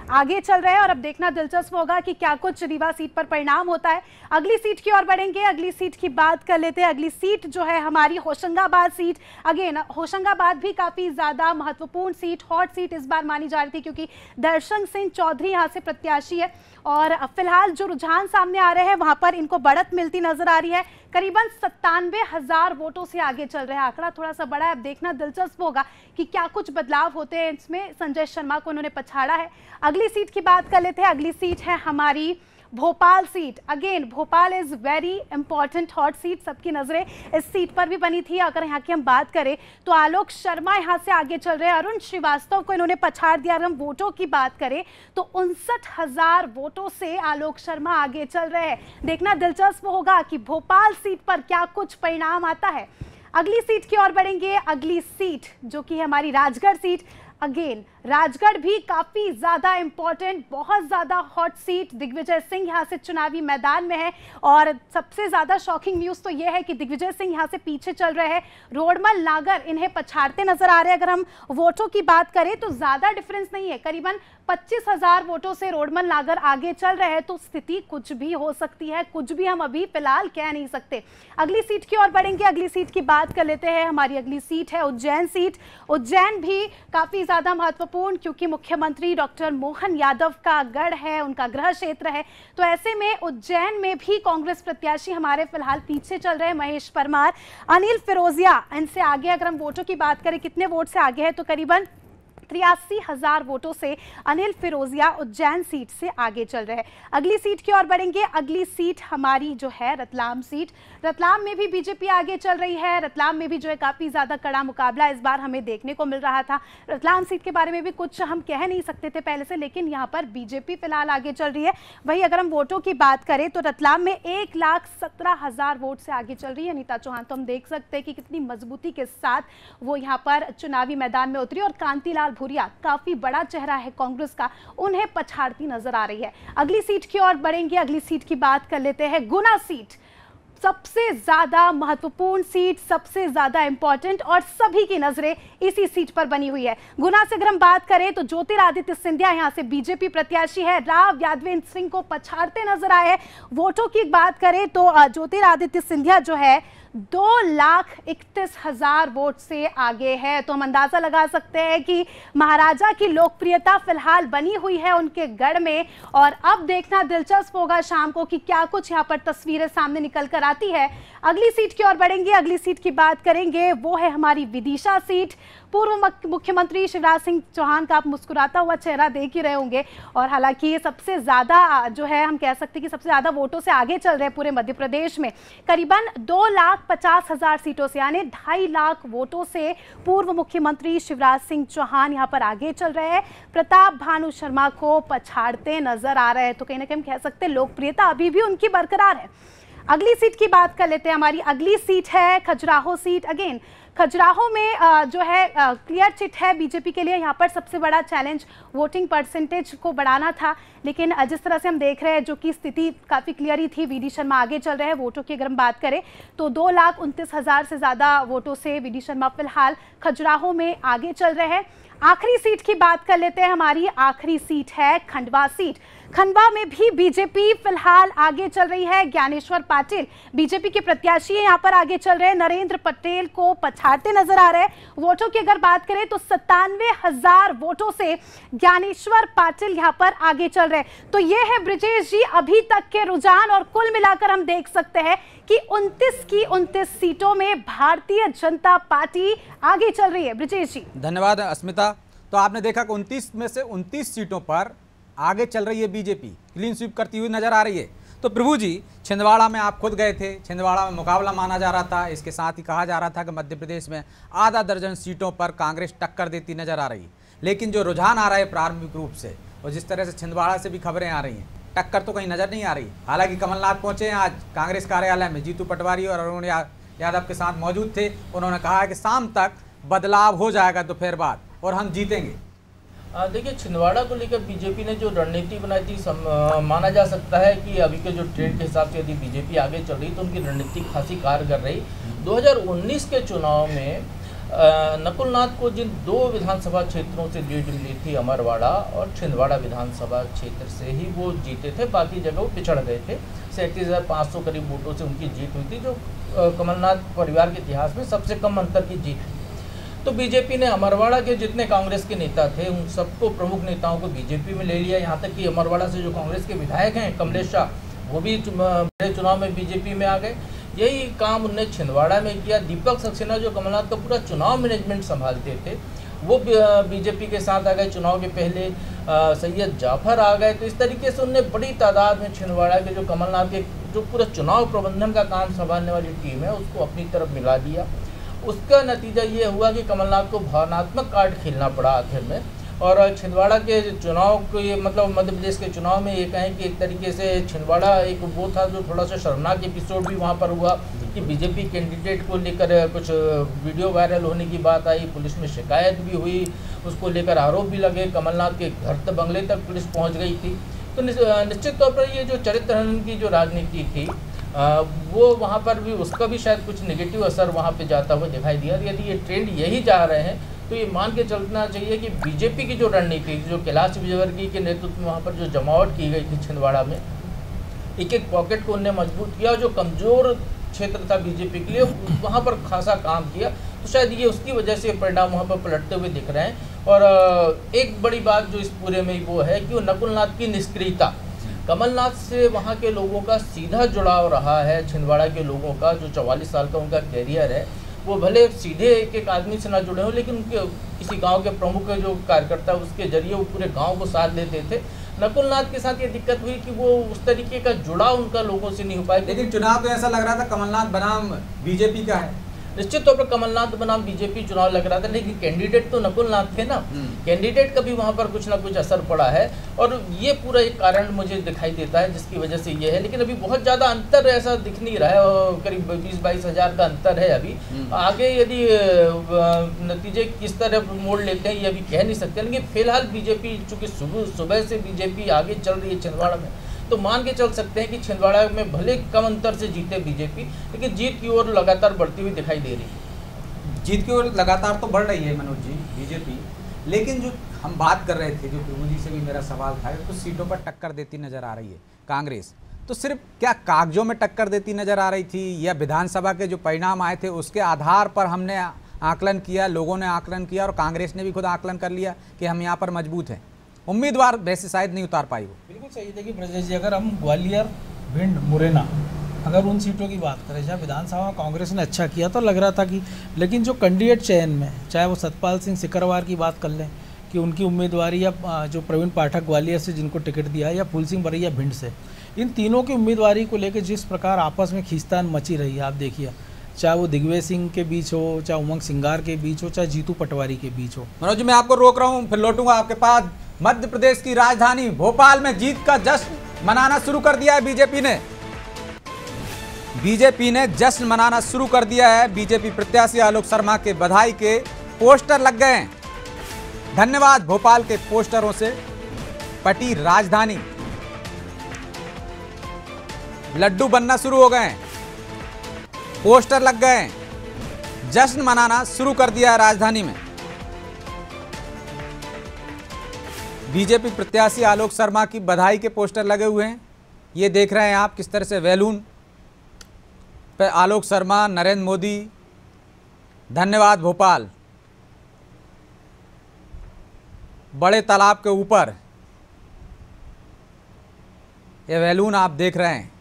आगे चल रहे हैं और अब देखना दिलचस्प होगा कि क्या कुछ रीवा सीट पर परिणाम होता है। अगली सीट की ओर बढ़ेंगे, अगली सीट की बात कर लेते हैं। अगली सीट जो है हमारी होशंगाबाद सीट। अगेन होशंगाबाद भी काफी ज्यादा महत्वपूर्ण सीट, हॉट सीट इस बार मानी जा रही थी क्योंकि दर्शन सिंह चौधरी यहाँ से प्रत्याशी है और फिलहाल जो रुझान सामने आ रहे हैं वहां पर इनको बढ़त मिलती नजर आ रही है। करीबन 97,000 वोटों से आगे चल रहे हैं। आंकड़ा थोड़ा सा बड़ा है, अब देखना दिलचस्प होगा कि क्या कुछ बदलाव होते हैं इसमें। संजय शर्मा को उन्होंने पछाड़ा है। अगली सीट की बात कर लेते हैं। अगली सीट है हमारी Bhopal seat. Again Bhopal is very important hot seat, सबकी नजरें इस सीट पर भी बनी थी। अगर यहाँ की हम बात करें तो आलोक शर्मा यहाँ से आगे चल रहे हैं, अरुण श्रीवास्तव को इन्होंने पछाड़ दिया। अगर हम वोटों की बात करें तो 59,000 वोटों से आलोक शर्मा आगे चल रहे हैं। देखना दिलचस्प होगा कि भोपाल सीट पर क्या कुछ परिणाम आता है। अगली सीट की ओर बढ़ेंगे। अगली सीट जो कि हमारी राजगढ़ सीट। अगेन राजगढ़ भी काफी ज्यादा इंपॉर्टेंट, बहुत ज्यादा हॉट सीट। दिग्विजय सिंह यहाँ से चुनावी मैदान में है और सबसे ज्यादा शॉकिंग न्यूज तो यह है कि दिग्विजय सिंह यहाँ से पीछे चल रहे हैं। रोडमल नागर इन्हें पछाड़ते नजर आ रहे हैं। अगर हम वोटों की बात करें तो ज्यादा डिफरेंस नहीं है, करीबन 25,000 वोटों से रोडमल नागर आगे चल रहे हैं। तो स्थिति कुछ भी हो सकती है, कुछ भी हम अभी फिलहाल कह नहीं सकते। अगली सीट की ओर बढ़ेंगे। अगली सीट की बात कर लेते हैं। हमारी अगली सीट है उज्जैन सीट। उज्जैन भी काफी ज्यादा महत्वपूर्ण क्योंकि मुख्यमंत्री डॉक्टर मोहन यादव का गढ़ है, उनका गृह क्षेत्र है। तो ऐसे में उज्जैन में भी कांग्रेस प्रत्याशी हमारे फिलहाल पीछे चल रहे हैं। महेश परमार, अनिल फिरोजिया इनसे आगे। अगर हम वोटों की बात करें कितने वोट से आगे है तो करीबन 83,000 वोटों से अनिल फिरोजिया उज्जैन सीट से आगे चल रहे हैं। अगली सीट की ओर बढ़ेंगे। अगली सीट हमारी जो है रतलाम सीट। रतलाम में भी बीजेपी आगे चल रही है। रतलाम में भी जो है काफी ज्यादा कड़ा मुकाबला इस बार हमें देखने को मिल रहा था। रतलाम सीट के बारे में भी कुछ हम कह नहीं सकते थे पहले से, लेकिन यहाँ पर बीजेपी फिलहाल आगे चल रही है। वही अगर हम वोटों की बात करें तो रतलाम में 1,17,000 वोट से आगे चल रही है अनीता चौहान। तो हम देख सकते हैं कि कितनी मजबूती के साथ वो यहाँ पर चुनावी मैदान में उतरी और कांतिलाल भूरिया काफी बड़ा चेहरा है कांग्रेस का, उन्हें पछाड़ती नजर आ रही है। अगली सीट की ओर बढ़ेंगे। अगली सीट की बात कर लेते हैं। गुना सीट, सबसे ज्यादा महत्वपूर्ण सीट, सबसे ज्यादा इंपॉर्टेंट और सभी की नजरें इसी सीट पर बनी हुई है। गुना से अगर हम बात करें तो ज्योतिरादित्य सिंधिया यहां से बीजेपी प्रत्याशी है, राव यादवेंद्र सिंह को पछाड़ते नजर आए हैं। वोटों की बात करें तो ज्योतिरादित्य सिंधिया जो है 2,31,000 वोट से आगे है। तो हम अंदाजा लगा सकते हैं कि महाराजा की लोकप्रियता फिलहाल बनी हुई है उनके गढ़ में। और अब देखना दिलचस्प होगा शाम को कि क्या कुछ यहाँ पर तस्वीरें सामने निकल कर आती है। अगली सीट की ओर बढ़ेंगे। अगली सीट की बात करेंगे, वो है हमारी विदिशा सीट। पूर्व मुख्यमंत्री शिवराज सिंह चौहान का आप मुस्कुराता हुआ चेहरा देख ही रहे होंगे और हालांकि ये सबसे ज्यादा जो है हम कह सकते हैं कि सबसे ज्यादा वोटों से आगे चल रहे हैं पूरे मध्य प्रदेश में। करीबन 2,50,000 सीटों से यानी 2.5 लाख वोटों से पूर्व मुख्यमंत्री शिवराज सिंह चौहान यहाँ पर आगे चल रहे हैं, प्रताप भानु शर्मा को पछाड़ते नजर आ रहे हैं। तो कहीं ना कहीं हम कह सकते हैं लोकप्रियता अभी भी उनकी बरकरार है। अगली सीट की बात कर लेते हैं। हमारी अगली सीट है खजुराहो सीट। अगेन खजुराहो में जो है क्लियर चिट है बीजेपी के लिए। यहाँ पर सबसे बड़ा चैलेंज वोटिंग परसेंटेज को बढ़ाना था, लेकिन जिस तरह से हम देख रहे हैं जो कि स्थिति काफ़ी क्लियर ही थी। वीडी शर्मा आगे चल रहे हैं। वोटों की अगर हम बात करें तो 2,29,000 से ज़्यादा वोटों से वीडी शर्मा फिलहाल खजुराहो में आगे चल रहे हैं। आखिरी सीट की बात कर लेते हैं। हमारी आखिरी सीट है खंडवा सीट। खंडवा में भी बीजेपी फिलहाल आगे चल रही है। ज्ञानेश्वर पाटिल बीजेपी के प्रत्याशी यहाँ पर आगे चल रहे हैं, नरेंद्र पटेल को पछाड़ते नजर आ रहे हैं। वोटों की अगर बात करें तो 97,000 वोटों से ज्ञानेश्वर पाटिल यहाँ पर आगे चल रहे हैं। तो ये है ब्रिजेश जी अभी तक के रुझान और कुल मिलाकर हम देख सकते हैं कि 29 की 29 सीटों में भारतीय जनता पार्टी आगे चल रही है। ब्रिजेश जी धन्यवाद अस्मिता। तो आपने देखा कि 29 में से 29 सीटों पर आगे चल रही है बीजेपी, क्लीन स्वीप करती हुई नजर आ रही है। तो प्रभु जी, छिंदवाड़ा में आप खुद गए थे, छिंदवाड़ा में मुकाबला माना जा रहा था। इसके साथ ही कहा जा रहा था कि मध्य प्रदेश में आधा दर्जन सीटों पर कांग्रेस टक्कर देती नजर आ रही है। लेकिन जो रुझान आ रहा है प्रारंभिक रूप से और जिस तरह से छिंदवाड़ा से भी खबरें आ रही हैं, टक्कर तो कहीं नजर नहीं आ रही। हालांकि कमलनाथ पहुंचे हैं आज कांग्रेस कार्यालय में, जीतू पटवारी और अरुण यादव के साथ मौजूद थे। उन्होंने कहा है कि शाम तक बदलाव हो जाएगा दोपहर बाद और हम जीतेंगे। देखिए, छिंदवाड़ा को लेकर बीजेपी ने जो रणनीति बनाई थी माना जा सकता है कि अभी के जो ट्रेंड के हिसाब से यदि बीजेपी आगे चल रही तो उनकी रणनीति खासी कारगर रही। 2019 के चुनाव में नकुल नाथ को जिन 2 विधानसभा क्षेत्रों से लीड मिली थी, अमरवाड़ा और छिंदवाड़ा विधानसभा क्षेत्र से ही वो जीते थे, बाकी जगह वो पिछड़ गए थे। 37,500 करीब वोटों से उनकी जीत हुई थी, जो कमलनाथ परिवार के इतिहास में सबसे कम अंतर की जीत है। तो बीजेपी ने अमरवाड़ा के जितने कांग्रेस के नेता थे उन सबको, प्रमुख नेताओं को बीजेपी में ले लिया। यहाँ तक कि अमरवाड़ा से जो कांग्रेस के विधायक हैं कमलेश शाह, वो भी चुनाव में बीजेपी में आ गए। यही काम उनने छिंदवाड़ा में किया। दीपक सक्सेना जो कमलनाथ का पूरा चुनाव मैनेजमेंट संभालते थे, वो बीजेपी के साथ आ गए। चुनाव के पहले सैयद जाफर आ गए। तो इस तरीके से उनने बड़ी तादाद में छिंदवाड़ा के जो कमलनाथ के जो पूरा चुनाव प्रबंधन का काम संभालने वाली टीम है उसको अपनी तरफ मिला दिया। उसका नतीजा ये हुआ कि कमलनाथ को भावनात्मक कार्ड खेलना पड़ा आखिर में। और छिंदवाड़ा के चुनाव को, ये मतलब मध्य प्रदेश के चुनाव में ये कहें कि एक तरीके से छिंदवाड़ा एक वो था जो थोड़ा सा शर्मनाक एपिसोड भी वहाँ पर हुआ कि बीजेपी कैंडिडेट को लेकर कुछ वीडियो वायरल होने की बात आई, पुलिस में शिकायत भी हुई, उसको लेकर आरोप भी लगे। कमलनाथ के घर तक, बंगले तक पुलिस पहुँच गई थी। तो निश्चित तौर पर ये जो चरित्र हनन की जो राजनीति थी वो वहाँ पर भी, उसका भी शायद कुछ नेगेटिव असर वहाँ पे जाता हुआ दिखाई दिया। यदि ये ट्रेंड यही जा रहे हैं तो ये मान के चलना चाहिए कि बीजेपी की जो रणनीति, जो कैलाश विजयवर्गीय के नेतृत्व में वहाँ पर जो जमावट की गई थी छिंदवाड़ा में, एक एक पॉकेट को उनने मजबूत किया। जो कमज़ोर क्षेत्र था बीजेपी के लिए वहाँ पर खासा काम किया। तो शायद ये उसकी वजह से परिणाम वहाँ पर पलटते हुए दिख रहे हैं। और एक बड़ी बात जो इस पूरे में वो है कि वो नकुल नाथ की निष्क्रियता, कमलनाथ से वहाँ के लोगों का सीधा जुड़ाव रहा है। छिंदवाड़ा के लोगों का जो 44 साल का उनका कैरियर है, वो भले सीधे एक एक आदमी से ना जुड़े हो, लेकिन उनके किसी गांव के प्रमुख जो कार्यकर्ता उसके जरिए वो पूरे गांव को साथ देते थे। नकुल नाथ के साथ ये दिक्कत हुई कि वो उस तरीके का जुड़ाव उनका लोगों से नहीं हो पाया। लेकिन चुनाव तो ऐसा लग रहा था कमलनाथ बनाम बीजेपी का है। निश्चित तौर पर कमलनाथ बनाम बीजेपी चुनाव लग रहा था, लेकिन कैंडिडेट तो नकुल नाथ थे ना। कैंडिडेट का भी वहाँ पर कुछ ना कुछ असर पड़ा है और ये पूरा एक कारण मुझे दिखाई देता है जिसकी वजह से ये है। लेकिन अभी बहुत ज़्यादा अंतर ऐसा दिख नहीं रहा है, करीब 20-22 हज़ार का अंतर है अभी। आगे यदि नतीजे किस तरह मोड़ लेते हैं ये अभी कह नहीं सकते, लेकिन फिलहाल बीजेपी चूँकि सुबह से बीजेपी आगे चल रही है छिंदवाड़ा में, तो मान के चल सकते हैं कि छिंदवाड़ा में भले कम अंतर से जीते बीजेपी, लेकिन जीत की ओर लगातार बढ़ती हुई दिखाई दे रही है। जीत की ओर लगातार तो बढ़ रही है मनोज जी बीजेपी, लेकिन जो हम बात कर रहे थे, जो प्रभु जी से भी मेरा सवाल था, कुछ सीटों पर टक्कर देती नजर आ रही है कांग्रेस। तो सिर्फ क्या कागजों में टक्कर देती नजर आ रही थी या विधानसभा के जो परिणाम आए थे उसके आधार पर हमने आकलन किया, लोगों ने आकलन किया और कांग्रेस ने भी खुद आकलन कर लिया कि हम यहाँ पर मजबूत हैं? उम्मीदवार वैसे शायद नहीं उतार पाई वो। बिल्कुल सही। देखिए ब्रजेश जी, अगर हम ग्वालियर, भिंड, मुरैना, अगर उन सीटों की बात करें जहाँ विधानसभा में कांग्रेस ने अच्छा किया तो लग रहा था कि, लेकिन जो कैंडिडेट चयन में, चाहे वो सतपाल सिंह सिकरवार की बात कर लें कि उनकी उम्मीदवारी, या जो प्रवीण पाठक ग्वालियर से जिनको टिकट दिया, या फूल सिंह बरैया भिंड से, इन तीनों की उम्मीदवारी को लेकर जिस प्रकार आपस में खींचतान मची रही है, आप देखिए, चाहे वो दिग्विजय सिंह के बीच हो, चाहे उमंग सिंगार के बीच हो, चाहे जीतू पटवारी के बीच हो। मनोज जी, मैं आपको रोक रहा हूँ, फिर लौटूंगा आपके पास। मध्य प्रदेश की राजधानी भोपाल में जीत का जश्न मनाना शुरू कर दिया है बीजेपी ने। बीजेपी ने जश्न मनाना शुरू कर दिया है। बीजेपी प्रत्याशी आलोक शर्मा के बधाई के पोस्टर लग गए हैं। धन्यवाद भोपाल के पोस्टरों से पटी राजधानी। लड्डू बनना शुरू हो गए हैं, पोस्टर लग गए हैं, जश्न मनाना शुरू कर दिया है राजधानी में। बीजेपी प्रत्याशी आलोक शर्मा की बधाई के पोस्टर लगे हुए हैं। ये देख रहे हैं आप किस तरह से बैलून पे आलोक शर्मा, नरेंद्र मोदी, धन्यवाद भोपाल, बड़े तालाब के ऊपर ये बैलून आप देख रहे हैं।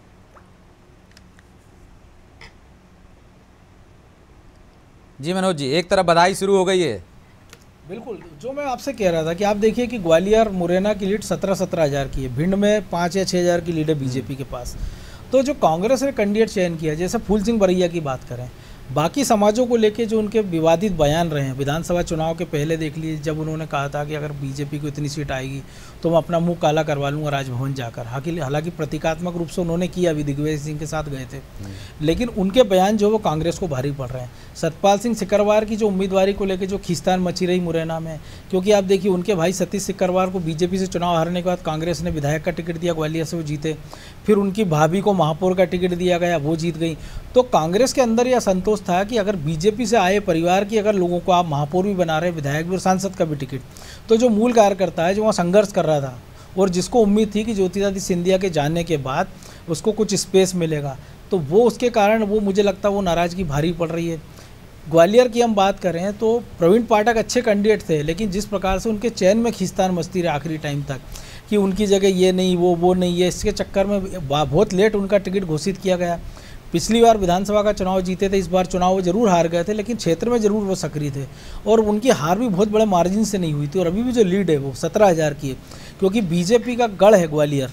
जी मनोज जी, एक तरफ बधाई शुरू हो गई है। बिल्कुल, जो मैं आपसे कह रहा था कि आप देखिए कि ग्वालियर, मुरैना की लीड 17-17 हज़ार की है, भिंड में 5 या 6 हज़ार की लीड है बीजेपी के पास। तो जो कांग्रेस ने कैंडिडेट चयन किया, जैसे फूल सिंह बरैया की बात करें, बाकी समाजों को लेके जो उनके विवादित बयान रहे हैं, विधानसभा चुनाव के पहले देख लीजिए जब उन्होंने कहा था कि अगर बीजेपी को इतनी सीट आएगी तो मैं अपना मुंह काला करवा लूँगा राजभवन जाकर। हालांकि प्रतीकात्मक रूप से उन्होंने किया, अभी दिग्विजय सिंह के साथ गए थे, लेकिन उनके बयान जो वो कांग्रेस को भारी पड़ रहे हैं। सतपाल सिंह सिकरवार की जो उम्मीदवारी को लेकर जो खींचतान मची रही मुरैना में, क्योंकि आप देखिए उनके भाई सतीश सिकरवार को बीजेपी से चुनाव हारने के बाद कांग्रेस ने विधायक का टिकट दिया, ग्वालियर से वो जीते, फिर उनकी भाभी को महापौर का टिकट दिया गया, वो जीत गई। तो कांग्रेस के अंदर यह संतोष सोच था कि अगर बीजेपी से आए परिवार की अगर लोगों को आप महापौर भी बना रहे हैं, विधायक भी और सांसद का भी टिकट, तो जो मूल कार्यकर्ता है जो वहाँ संघर्ष कर रहा था और जिसको उम्मीद थी कि ज्योतिरादित्य सिंधिया के जाने के बाद उसको कुछ स्पेस मिलेगा, तो वो उसके कारण वो मुझे लगता है वो नाराज़गी भारी पड़ रही है। ग्वालियर की हम बात करें तो प्रवीण पाठक अच्छे कैंडिडेट थे, लेकिन जिस प्रकार से उनके चयन में खींचतान मचती रही आखिरी टाइम तक कि उनकी जगह ये नहीं वो नहीं है, इसके चक्कर में बहुत लेट उनका टिकट घोषित किया गया। पिछली बार विधानसभा का चुनाव जीते थे, इस बार चुनाव वो जरूर हार गए थे, लेकिन क्षेत्र में जरूर वो सक्रिय थे और उनकी हार भी बहुत बड़े मार्जिन से नहीं हुई थी। और अभी भी जो लीड है वो 17,000 की है, क्योंकि बीजेपी का गढ़ है ग्वालियर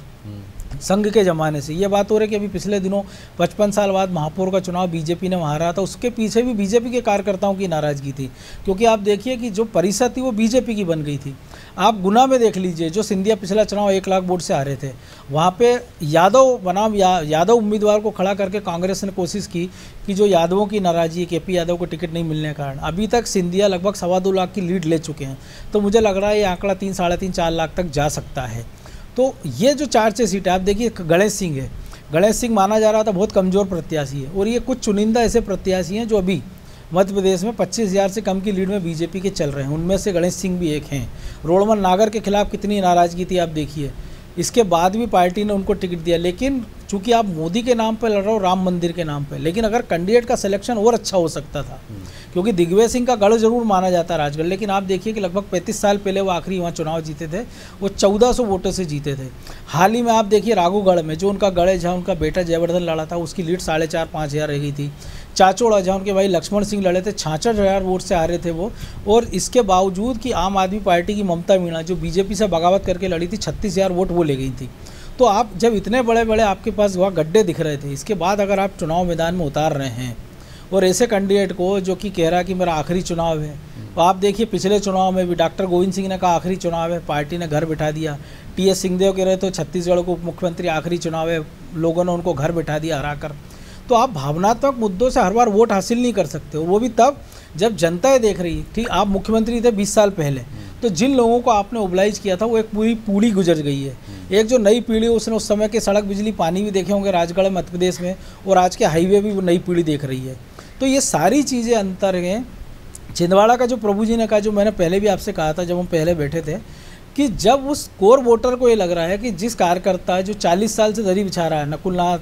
संघ के ज़माने से। ये बात हो रही है कि अभी पिछले दिनों 55 साल बाद महापौर का चुनाव बीजेपी ने वहाँ हारा था, उसके पीछे भी बीजेपी के कार्यकर्ताओं की नाराज़गी थी, क्योंकि आप देखिए कि जो परिषद थी वो बीजेपी की बन गई थी। आप गुना में देख लीजिए, जो सिंधिया पिछला चुनाव 1 लाख वोट से हारे थे, वहाँ पे यादव बनाम यादव उम्मीदवार को खड़ा करके कांग्रेस ने कोशिश की कि जो यादवों की नाराज़गी है KP यादव को टिकट नहीं मिलने के कारण, अभी तक सिंधिया लगभग 2.25 लाख की लीड ले चुके हैं। तो मुझे लग रहा है ये आंकड़ा 3, साढ़े 3, 4 लाख तक जा सकता है। तो ये जो 4-6 सीटें आप देखिए, गणेश सिंह है, गणेश सिंह माना जा रहा था बहुत कमज़ोर प्रत्याशी है, और ये कुछ चुनिंदा ऐसे प्रत्याशी हैं जो अभी मध्य प्रदेश में 25,000 से कम की लीड में बीजेपी के चल रहे हैं, उनमें से गणेश सिंह भी एक हैं। रोड़मन नागर के खिलाफ कितनी नाराज़गी थी आप देखिए, इसके बाद भी पार्टी ने उनको टिकट दिया। लेकिन चूंकि आप मोदी के नाम पर लड़ रहे हो, राम मंदिर के नाम पर, लेकिन अगर कैंडिडेट का सिलेक्शन और अच्छा हो सकता था, क्योंकि दिग्विजय सिंह का गढ़ जरूर माना जाता है राजगढ़, लेकिन आप देखिए कि लगभग 35 साल पहले वो आखिरी वहाँ चुनाव जीते थे, वो 1400 वोटों से जीते थे। हाल ही में आप देखिए राघोगढ़ में जो उनका गढ़ है, जहाँ उनका बेटा जयवर्धन लड़ा था, उसकी लीड 4,500-5 हज़ार रह गई थी। चाचोड़ा जहाँ उनके भाई लक्ष्मण सिंह लड़े थे, 66,000 वोट से हारे थे वो। और इसके बावजूद कि आम आदमी पार्टी की ममता मीणा जो बीजेपी से बगावत करके लड़ी थी, 36,000 वोट वो ले गई थी। तो आप जब इतने बड़े बड़े आपके पास वहाँ गड्ढे दिख रहे थे, इसके बाद अगर आप चुनाव मैदान में उतार रहे हैं और ऐसे कैंडिडेट को जो कि कह रहा कि मेरा आखिरी चुनाव है, तो आप देखिए पिछले चुनाव में भी डॉक्टर गोविंद सिंह ने कहा आखिरी चुनाव है, पार्टी ने घर बिठा दिया। TS सिंहदेव कह रहे तो छत्तीसगढ़ को मुख्यमंत्री आखिरी चुनाव है, लोगों ने उनको घर बिठा दिया हरा कर। तो आप भावनात्मक मुद्दों से हर बार वोट हासिल नहीं कर सकते हो, वो भी तब जब जनता ये देख रही है। ठीक, आप मुख्यमंत्री थे 20 साल पहले, तो जिन लोगों को आपने ओबलाइज किया था वो एक पूरी पीढ़ी गुजर गई है। एक जो नई पीढ़ी, उसने उस समय के सड़क बिजली पानी भी देखे होंगे राजगढ़ मध्य प्रदेश में, और आज के हाईवे भी वो नई पीढ़ी देख रही है। तो ये सारी चीज़ें अंतर हैं। छिंदवाड़ा का जो प्रभु जी ने कहा, जो मैंने पहले भी आपसे कहा था जब हम पहले बैठे थे, कि जब उस कोर वोटर को ये लग रहा है कि जिस कार्यकर्ता जो 40 साल से दरी बिछा रहा है, नकुलनाथ,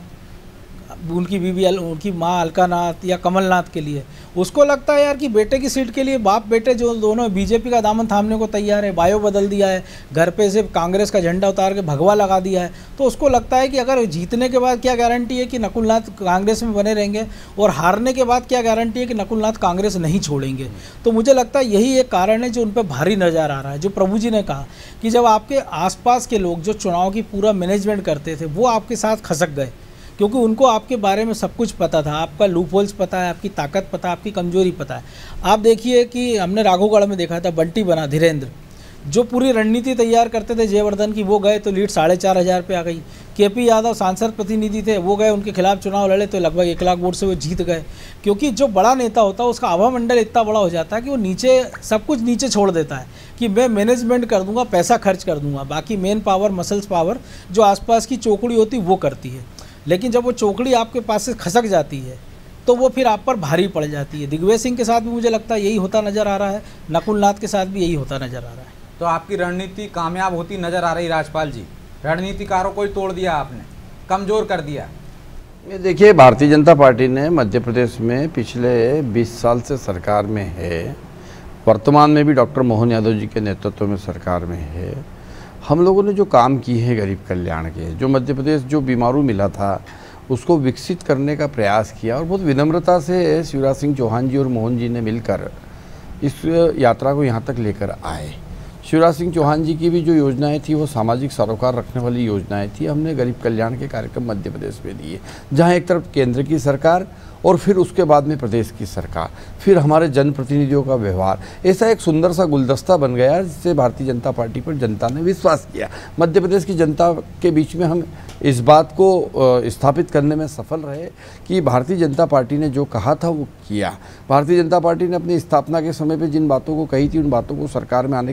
उनकी बीवी उनकी माँ अलकानाथ या कमलनाथ के लिए, उसको लगता है यार कि बेटे की सीट के लिए बाप बेटे जो दोनों बीजेपी का दामन थामने को तैयार है, बायो बदल दिया है, घर पे से कांग्रेस का झंडा उतार के भगवा लगा दिया है, तो उसको लगता है कि अगर जीतने के बाद क्या गारंटी है कि नकुलनाथ कांग्रेस में बने रहेंगे, और हारने के बाद क्या गारंटी है कि नकुलनाथ कांग्रेस नहीं छोड़ेंगे। तो मुझे लगता है यही एक कारण है जो उन पर भारी नज़र आ रहा है। जो प्रभु जी ने कहा कि जब आपके आसपास के लोग जो चुनाव की पूरा मैनेजमेंट करते थे वो आपके साथ खसक गए, क्योंकि उनको आपके बारे में सब कुछ पता था, आपका लूप होल्स पता है, आपकी ताकत पता है, आपकी कमजोरी पता है। आप देखिए कि हमने राघोगढ़ में देखा था, बंटी बना धीरेन्द्र जो पूरी रणनीति तैयार करते थे जयवर्धन की, वो गए तो लीड 4,500 पे आ गई। KP यादव सांसद प्रतिनिधि थे, वो गए उनके खिलाफ चुनाव लड़े तो लगभग 1 लाख वोट से वो जीत गए। क्योंकि जो बड़ा नेता होता है उसका आभा मंडल इतना बड़ा हो जाता है कि वो नीचे सब कुछ नीचे छोड़ देता है कि मैं मैनेजमेंट कर दूंगा, पैसा खर्च कर दूंगा, बाकी मेन पावर मसल्स पावर जो आसपास की चौकड़ी होती वो करती है। लेकिन जब वो चौकड़ी आपके पास से खसक जाती है तो वो फिर आप पर भारी पड़ जाती है। दिग्विजय सिंह के साथ भी मुझे लगता है यही होता नज़र आ रहा है, नकुलनाथ के साथ भी यही होता नज़र आ रहा है। तो आपकी रणनीति कामयाब होती नज़र आ रही राजपाल जी? रणनीतिकारों को ही तोड़ दिया आपने, कमज़ोर कर दिया। ये देखिए, भारतीय जनता पार्टी ने मध्य प्रदेश में पिछले 20 साल से सरकार में है, वर्तमान में भी डॉक्टर मोहन यादव जी के नेतृत्व में सरकार में है। हम लोगों ने जो काम किए हैं गरीब कल्याण के, जो मध्य प्रदेश जो बीमारू मिला था उसको विकसित करने का प्रयास किया, और बहुत विनम्रता से शिवराज सिंह चौहान जी और मोहन जी ने मिलकर इस यात्रा को यहाँ तक लेकर आए। शिवराज सिंह चौहान जी की भी जो योजनाएं थी वो सामाजिक सरोकार रखने वाली योजनाएं थी। हमने गरीब कल्याण के कार्यक्रम मध्य प्रदेश में दिए, जहाँ एक तरफ केंद्र की सरकार और फिर उसके बाद में प्रदेश की सरकार, फिर हमारे जनप्रतिनिधियों का व्यवहार, ऐसा एक सुंदर सा गुलदस्ता बन गया जिससे भारतीय जनता पार्टी पर जनता ने विश्वास किया। मध्य प्रदेश की जनता के बीच में हम इस बात को स्थापित करने में सफल रहे कि भारतीय जनता पार्टी ने जो कहा था वो किया। भारतीय जनता पार्टी ने अपनी स्थापना के समय पे जिन बातों को कही थी उन बातों को सरकार में आने के बाद पूरा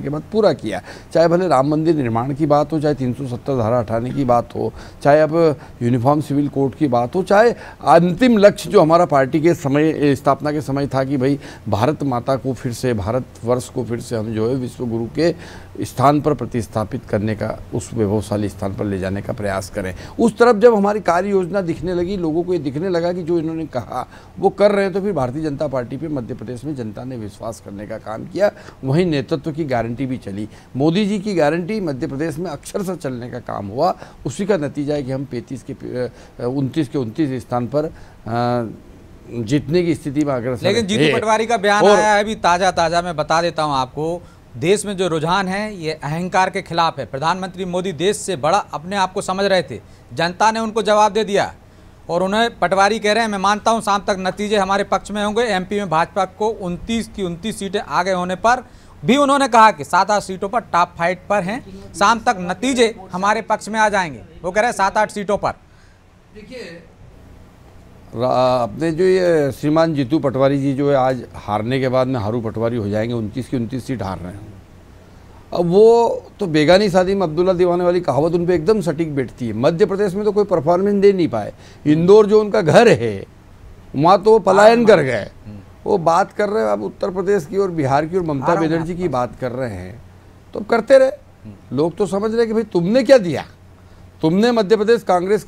पूरा किया, चाहे भले राम मंदिर निर्माण की बात हो, चाहे 370 धारा हटाने की बात हो, चाहे अब यूनिफॉर्म सिविल कोड की बात हो, चाहे अंतिम लक्ष्य जो हमारा पार्टी के समय स्थापना के समय था कि भाई भारत माता को फिर से, भारतवर्ष को फिर से हम जो है विश्व गुरु के स्थान पर प्रतिस्थापित करने का, उस वैभवशाली स्थान पर ले जाने का प्रयास करें। उस तरफ जब हमारी कार्य योजना दिखने लगी, लोगों को ये दिखने लगा कि जो इन्होंने कहा वो कर रहे हैं, तो फिर भारतीय जनता पार्टी पे मध्य प्रदेश में जनता ने विश्वास करने का काम किया। वहीं नेतृत्व की गारंटी भी चली, मोदी जी की गारंटी मध्य प्रदेश में अक्षरशः चलने का काम हुआ। उसी का नतीजा है कि हम 29 के 29 स्थान पर जीतने की स्थिति में अग्रसर। लेकिन जीतू पटवारी का बयान आया है अभी ताज़ा, मैं बता देता हूं आपको, देश में जो रुझान है ये अहंकार के खिलाफ है। प्रधानमंत्री मोदी देश से बड़ा अपने आप को समझ रहे थे, जनता ने उनको जवाब दे दिया और उन्हें पटवारी कह रहे हैं मैं मानता हूं शाम तक नतीजे हमारे पक्ष में होंगे। एमपी में भाजपा को 29 की 29 सीटें आगे होने पर भी उन्होंने कहा कि 7-8 सीटों पर टॉप फाइट पर हैं, शाम तक नतीजे हमारे पक्ष में आ जाएंगे। वो कह रहे हैं 7-8 सीटों पर। देखिए अपने जो ये श्रीमान जीतू पटवारी जी जो है आज हारने के बाद में हारू पटवारी हो जाएंगे, 29 की 29 सीट हार रहे हैं। अब वो तो बेगानी शादी में अब्दुल्ला दीवाने वाली कहावत उन पे एकदम सटीक बैठती है। मध्य प्रदेश में तो कोई परफॉर्मेंस दे नहीं पाए। इंदौर जो उनका घर है वहाँ तो पलायन कर गए। वो बात कर रहे हैं अब उत्तर प्रदेश की और बिहार की और ममता बनर्जी की बात कर रहे हैं, तो करते रहे। लोग तो समझ रहे कि भाई तुमने क्या दिया, तुमने मध्य प्रदेश कांग्रेस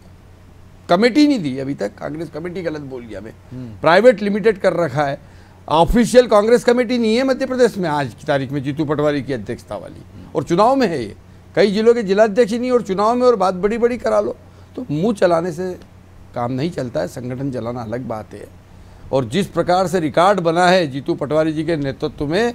कमेटी नहीं दी अभी तक। कांग्रेस कमेटी गलत बोल गया मैं, प्राइवेट लिमिटेड कर रखा है। ऑफिशियल कांग्रेस कमेटी नहीं है मध्य प्रदेश में आज की तारीख में जीतू पटवारी की अध्यक्षता वाली, और चुनाव में है ये। कई जिलों के जिलाध्यक्ष ही नहीं और चुनाव में, और बात बड़ी बड़ी करा लो। तो मुंह चलाने से काम नहीं चलता है, संगठन चलाना अलग बात है। और जिस प्रकार से रिकॉर्ड बना है जीतू पटवारी जी के नेतृत्व में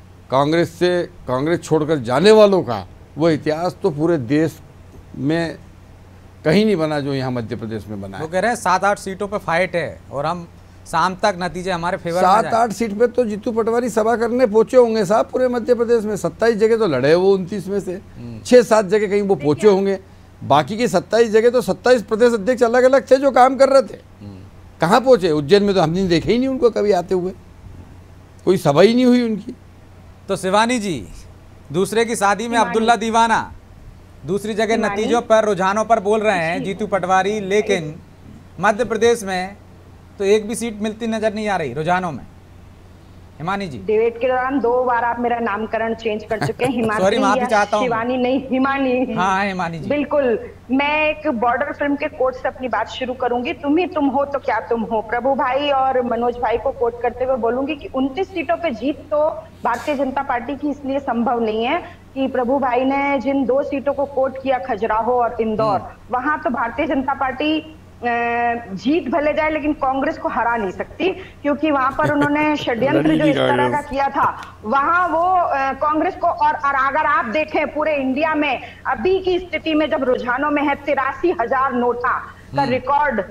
कांग्रेस छोड़कर जाने वालों का, वो इतिहास तो पूरे देश में कहीं नहीं बना जो यहाँ मध्य प्रदेश में बना है। वो कह रहे हैं 7-8 सीटों पे फाइट है और हम शाम तक नतीजे हमारे फेवर में 7-8 सीट पे तो जीतू पटवारी सभा करने पहुंचे होंगे साहब पूरे मध्य प्रदेश में। 27 जगह तो लड़े वो 29 में से 6-7 जगह कहीं वो पहुंचे होंगे। बाकी की 27 जगह तो 27 प्रदेश अध्यक्ष अलग अलग थे जो काम कर रहे थे। कहाँ पहुंचे? उज्जैन में तो हमने देखे ही नहीं उनको कभी आते हुए, कोई सभा ही नहीं हुई उनकी। तो शिवानी जी, दूसरे की शादी में अब्दुल्ला दीवाना, दूसरी जगह नतीजों पर, रुझानों पर बोल रहे हैं जीतू पटवारी, लेकिन मध्य प्रदेश में तो एक भी सीट मिलती नजर नहीं आ रही रुझानों में। हिमानी जी, डिबेट के दौरान 2 बार आप मेरा नामकरण चेंज कर चुके हैं। हिमानी सॉरी, माफी चाहता हूं। शिवानी नहीं, हिमानी। हाँ हिमानी जी, बिल्कुल। मैं एक बॉर्डर फिल्म के कोट से अपनी बात शुरू करूंगी। तुम ही तुम हो तो क्या तुम हो। प्रभु भाई और मनोज भाई को कोट करते हुए बोलूंगी कि 29 सीटों पे जीत तो भारतीय जनता पार्टी की इसलिए संभव नहीं है कि प्रभु भाई ने जिन 2 सीटों को कोट किया, खजुराहो और इंदौर, वहां तो भारतीय जनता पार्टी जीत भले जाए लेकिन कांग्रेस को हरा नहीं सकती, क्योंकि वहां पर उन्होंने षड्यंत्र जो इस तरह का किया था, वहां वो कांग्रेस को और अगर आप देखें पूरे इंडिया में अभी की स्थिति में जब रुझानों में है 83,000 नोटा का रिकॉर्ड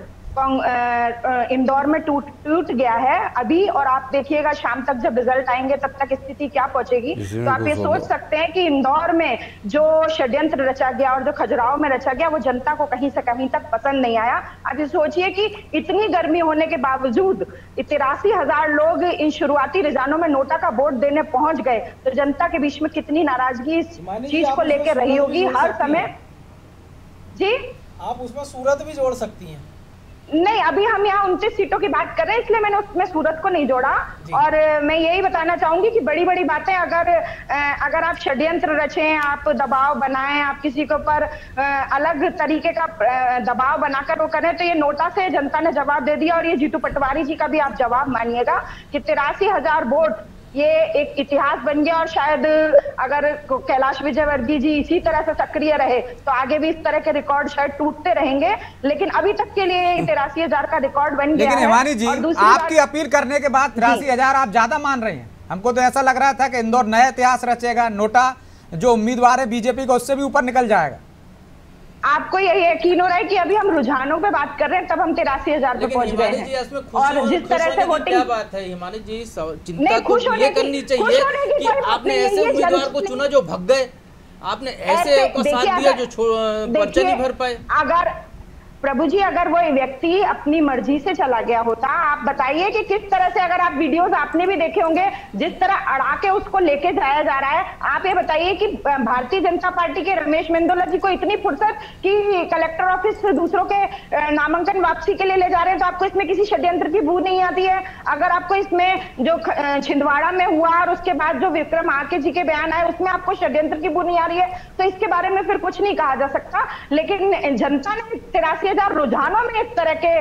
इंदौर में टूट गया है अभी, और आप देखिएगा शाम तक जब रिजल्ट आएंगे तब तक स्थिति क्या पहुंचेगी। तो आप ये सोच सकते हैं कि इंदौर में जो षड्यंत्र रचा गया और जो खजुराहो में रचा गया वो जनता को कहीं से कहीं तक पसंद नहीं आया। आप ये सोचिए कि इतनी गर्मी होने के बावजूद 83,000 लोग इन शुरुआती रुझानों में नोटा का वोट देने पहुंच गए, तो जनता के बीच में कितनी नाराजगी इस चीज को लेकर रही होगी हर समय। जी, आप उसमें सूरत भी जोड़ सकती हैं। नहीं, अभी हम यहाँ 29 सीटों की बात कर रहे हैं, इसलिए मैंने उसमें सूरत को नहीं जोड़ा। और मैं यही बताना चाहूंगी कि बड़ी बड़ी बातें अगर आप षड्यंत्र रचें, आप दबाव बनाएं, आप किसी के ऊपर अलग तरीके का दबाव बनाकर वो करें, तो ये नोटा से जनता ने जवाब दे दिया। और ये जीतू पटवारी जी का भी आप जवाब मानिएगा कि 83,000 वोट ये एक इतिहास बन गया। और शायद अगर कैलाश विजयवर्गीय जी इसी तरह से सक्रिय रहे तो आगे भी इस तरह के रिकॉर्ड शायद टूटते रहेंगे, लेकिन अभी तक के लिए 83,000 का रिकॉर्ड बन गया है। लेकिन हिमानी जी, आपकी अपील करने के बाद 83,000 आप ज्यादा मान रहे हैं। हमको तो ऐसा लग रहा था कि इंदौर नया इतिहास रचेगा, नोटा जो उम्मीदवार है बीजेपी का उससे भी ऊपर निकल जाएगा। आपको ये यकीन हो रहा है कि अभी हम रुझानों पे बात कर रहे हैं, तब हम 83,000 पे पहुंच गए हैं। और जिस तरह से वोटिंग, क्या बात है हिमानी जी, चिंता तो ये करनी चाहिए कि आपने ऐसे उम्मीदवार को चुना जो भग गए, आपने ऐसे को साथ दिया जो पर्चा नहीं भर पाए। प्रभु जी, अगर वो व्यक्ति अपनी मर्जी से चला गया होता, आप बताइए कि किस तरह से, अगर आप वीडियोस आपने भी देखे होंगे, जिस तरह अड़ा के उसको लेके जाया जा रहा है। आप ये बताइए कि भारतीय जनता पार्टी के रमेश मेंदोला जी को इतनी फुर्सत कि कलेक्टर ऑफिस से दूसरों के नामांकन वापसी के लिए ले जा रहे हैं, तो आपको इसमें किसी षड्यंत्र की बू नहीं आती है? अगर आपको इसमें जो छिंदवाड़ा में हुआ और उसके बाद जो विक्रम आके जी के बयान आए, उसमें आपको षड्यंत्र की बू नहीं आ रही है, तो इसके बारे में फिर कुछ नहीं कहा जा सकता। लेकिन जनता ने 83,000 रुझानों में इस तरह के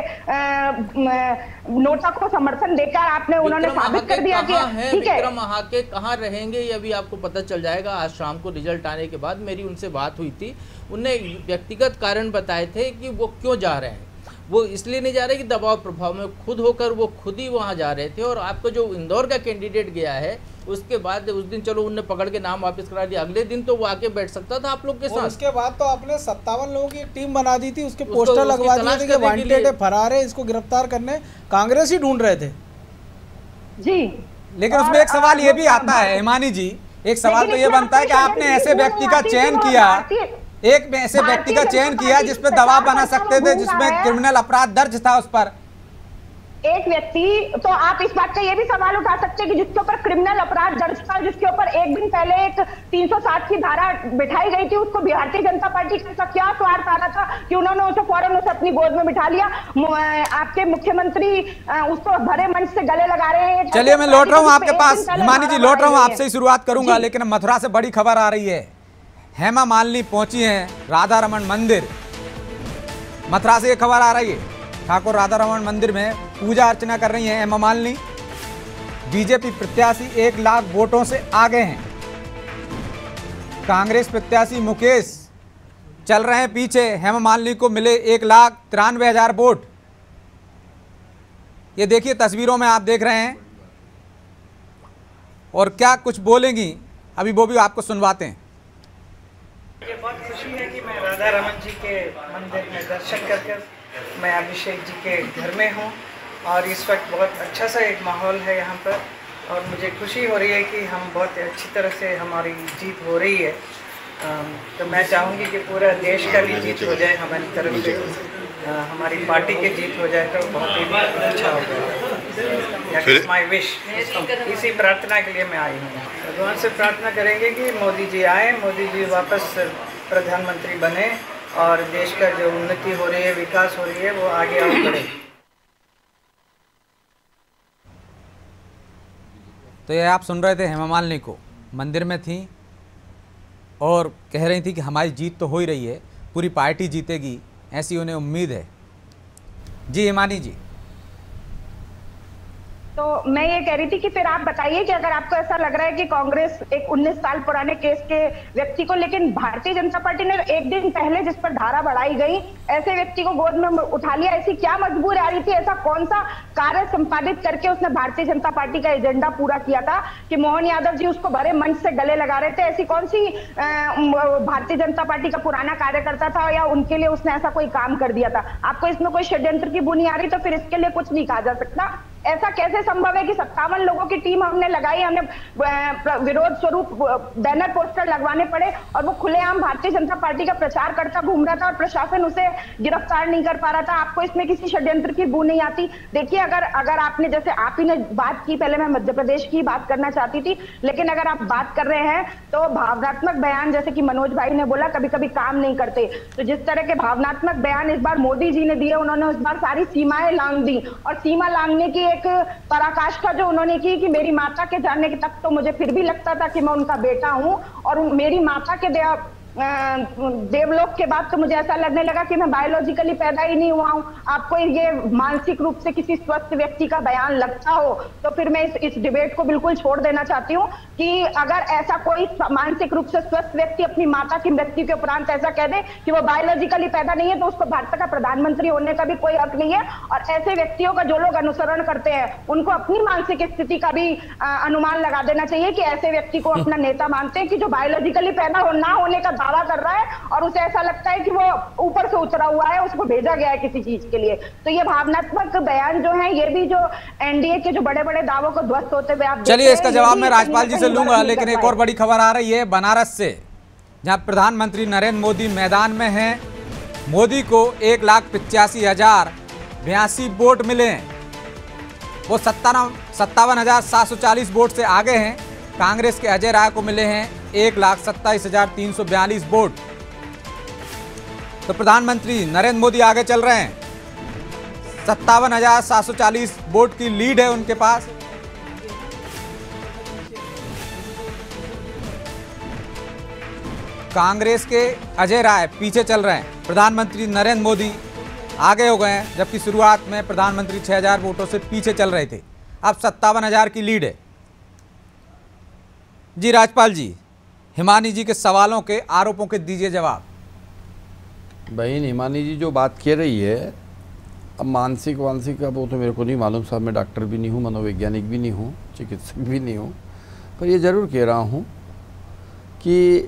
नोटा को समर्थन देकर आपने उन्होंने साबित कर दिया कि ठीक है। विक्रम महाके कहाँ रहेंगे ये अभी आपको पता चल जाएगा। आज शाम को रिजल्ट आने के बाद मेरी उनसे बात हुई थी, उनने व्यक्तिगत कारण बताए थे कि वो क्यों जा रहे हैं। वो इसलिए नहीं जा रहे कि दबाव प्रभाव में खुद होकर वो खुद ही वहाँ जा रहे थे। और आपको जो इंदौर का कैंडिडेट गया है, उसके बाद उस दिन चलो उनने पकड़ के नाम वापस करा दिया, अगले दिन तो वो आके बैठ सकता था आप लोग के साथ। उसके बाद तो आपने 57 लोगों की एक टीम बना दी थी, उसके पोस्टर लगवा दिए थे कि वांटेड है, फरार है, इसको गिरफ्तार करने कांग्रेस ही ढूंढ रहे थे जी। लेकिन उसमें एक सवाल ये भी आता है हिमानी जी, एक सवाल तो ये बनता है कि आपने ऐसे व्यक्ति का चयन किया, एक में ऐसे व्यक्ति का चयन किया जिसपे दबाव बना सकते थे, जिसमें क्रिमिनल अपराध दर्ज था उस पर एक व्यक्ति, तो आप इस बात का ये भी सवाल उठा सकते हैं कि जिसके ऊपर क्रिमिनल अपराध दर्ज था, जिसके ऊपर एक दिन पहले एक 307 की धारा बिठाई गई थी, उसको भारतीय जनता पार्टी का क्या स्वार्थ आ रहा था कि उन्होंने उसे फौरन उसे अपनी गोद में बिठा लिया। आपके मुख्यमंत्री उसको भरे मंच से गले लगा रहे हैं। चलिए मैं लौट रहा हूँ आपके पास, हिमानी जी लौट रहा हूँ, आपसे ही शुरुआत करूंगा। लेकिन मथुरा से बड़ी खबर आ रही है, हेमा मालिनी पहुंची हैं राधा रमन मंदिर। मथुरा से ये खबर आ रही है, ठाकुर राधा रमन मंदिर में पूजा अर्चना कर रही हैं हेमा मालिनी। बीजेपी प्रत्याशी 1 लाख वोटों से आगे हैं। कांग्रेस प्रत्याशी मुकेश चल रहे हैं पीछे, हेमा मालिनी को मिले 1,93,000 वोट। ये देखिए तस्वीरों में आप देख रहे हैं, और क्या कुछ बोलेंगी अभी वो भी आपको सुनवाते हैं। मुझे बहुत खुशी है कि मैं राधा रमन जी के मंदिर में दर्शन कर मैं अभिषेक जी के घर में हूँ, और इस वक्त बहुत अच्छा सा एक माहौल है यहाँ पर, और मुझे खुशी हो रही है कि हम बहुत अच्छी तरह से हमारी जीत हो रही है। तो मैं चाहूँगी कि पूरा देश का भी जीत हो जाए, हमारी तरफ से हमारी पार्टी की जीत हो जाए तो बहुत ही अच्छा होगा। That is my wish. इसी प्रार्थना के लिए मैं आई हूँ। भगवान से प्रार्थना करेंगे कि मोदी जी आए, मोदी जी वापस प्रधानमंत्री बने, और देश का जो उन्नति हो रही है, विकास हो रही है, वो आगे और बढ़े। तो ये आप सुन रहे थे हेमा मालिनी को, मंदिर में थी और कह रही थी कि हमारी जीत तो हो ही रही है, पूरी पार्टी जीतेगी, ऐसी उन्हें उम्मीद है। जी हिमानी जी। तो मैं ये कह रही थी कि फिर आप बताइए कि अगर आपको ऐसा लग रहा है कि कांग्रेस एक 19 साल पुराने केस के व्यक्ति को, लेकिन भारतीय जनता पार्टी ने एक दिन पहले जिस पर धारा बढ़ाई गई, ऐसे व्यक्ति को गोद में उठा लिया, ऐसी क्या मजबूरी आ रही थी, ऐसा कौन सा कार्य संपादित करके उसने भारतीय जनता पार्टी का एजेंडा पूरा किया था कि मोहन यादव जी उसको भरे मंच से गले लगा रहे थे? ऐसी कौन सी भारतीय जनता पार्टी का पुराना कार्यकर्ता था या उनके लिए उसने ऐसा कोई काम कर दिया था? आपको इसमें कोई षड्यंत्र की बुनी आ रही, तो फिर इसके लिए कुछ नहीं कहा जा सकता। ऐसा कैसे संभव है कि 57 लोगों की टीम हमने लगाई, हमें विरोध स्वरूप बैनर पोस्टर लगवाने पड़े, और वो खुलेआम भारतीय जनता पार्टी का प्रचार करता घूम रहा था और प्रशासन उसे गिरफ्तार नहीं कर पा रहा था? आपको इसमें किसी षड्यंत्र की बू नहीं आती? देखिए, अगर आपने, जैसे आप ही ने बात की, पहले मैं मध्य प्रदेश की बात करना चाहती थी, लेकिन अगर आप बात कर रहे हैं तो भावनात्मक बयान, जैसे कि मनोज भाई ने बोला, कभी कभी काम नहीं करते। तो जिस तरह के भावनात्मक बयान इस बार मोदी जी ने दिए, उन्होंने इस बार सारी सीमाएं लांघ दी, और सीमा लांघने की एक पराकाष्ठा जो उन्होंने की कि मेरी माता के जानने के तक तो मुझे फिर भी लगता था कि मैं उनका बेटा हूं, और मेरी माता के देवलोक के बाद तो मुझे ऐसा लगने लगा कि मैं बायोलॉजिकली पैदा ही नहीं हुआ हूं। आपको ये मानसिक रूप से किसी स्वस्थ व्यक्ति का बयान लगता हो तो फिर मैं इस डिबेट को बिल्कुल छोड़ देना चाहती हूं कि अगर ऐसा कोई मानसिक रूप से स्वस्थ व्यक्ति अपनी माता की मृत्यु के उपरांत ऐसा कह दे कि वो बायोलॉजिकली पैदा नहीं है, तो उसको भारत का प्रधानमंत्री होने का भी कोई हक नहीं है। और ऐसे व्यक्तियों का जो लोग अनुसरण करते हैं उनको अपनी मानसिक स्थिति का भी अनुमान लगा देना चाहिए कि ऐसे व्यक्ति को अपना नेता मानते हैं कि जो बायोलॉजिकली पैदा ना होने का दावा कर रहा है और उसे ऐसा लगता है कि वो ऊपर से उतरा हुआ है, उसको भेजा गया है किसी चीज के लिए। तो ये भावनात्मक बयान जो है, ये भी जो एनडीए के जो बड़े बड़े दावों को ध्वस्त होते हुए आप चलिए इसका जवाब मैं राज्यपाल जी से लूंगा, लेकिन एक और बड़ी खबर आ रही है बनारस से, जहां प्रधानमंत्री नरेंद्र मोदी मैदान में हैं मोदी को 1,85,082 वोट मिले हैं। वो 57,740 वोट से आगे हैं। कांग्रेस के अजय राय को मिले हैं 1,27,342 वोट। तो प्रधानमंत्री नरेंद्र मोदी आगे चल रहे हैं, 57,740 वोट की लीड है उनके पास। कांग्रेस के अजय राय पीछे चल रहे हैं, प्रधानमंत्री नरेंद्र मोदी आगे हो गए हैं, जबकि शुरुआत में प्रधानमंत्री 6,000 वोटों से पीछे चल रहे थे। अब 57,000 की लीड है। जी राजपाल जी, हिमानी जी के सवालों के, आरोपों के दीजिए जवाब। बहन हिमानी जी जो बात कह रही है, अब मानसिक का वो तो मेरे को नहीं मालूम साहब, मैं डॉक्टर भी नहीं हूँ, मनोवैज्ञानिक भी नहीं हूँ, चिकित्सक भी नहीं हूँ, पर ये ज़रूर कह रहा हूँ कि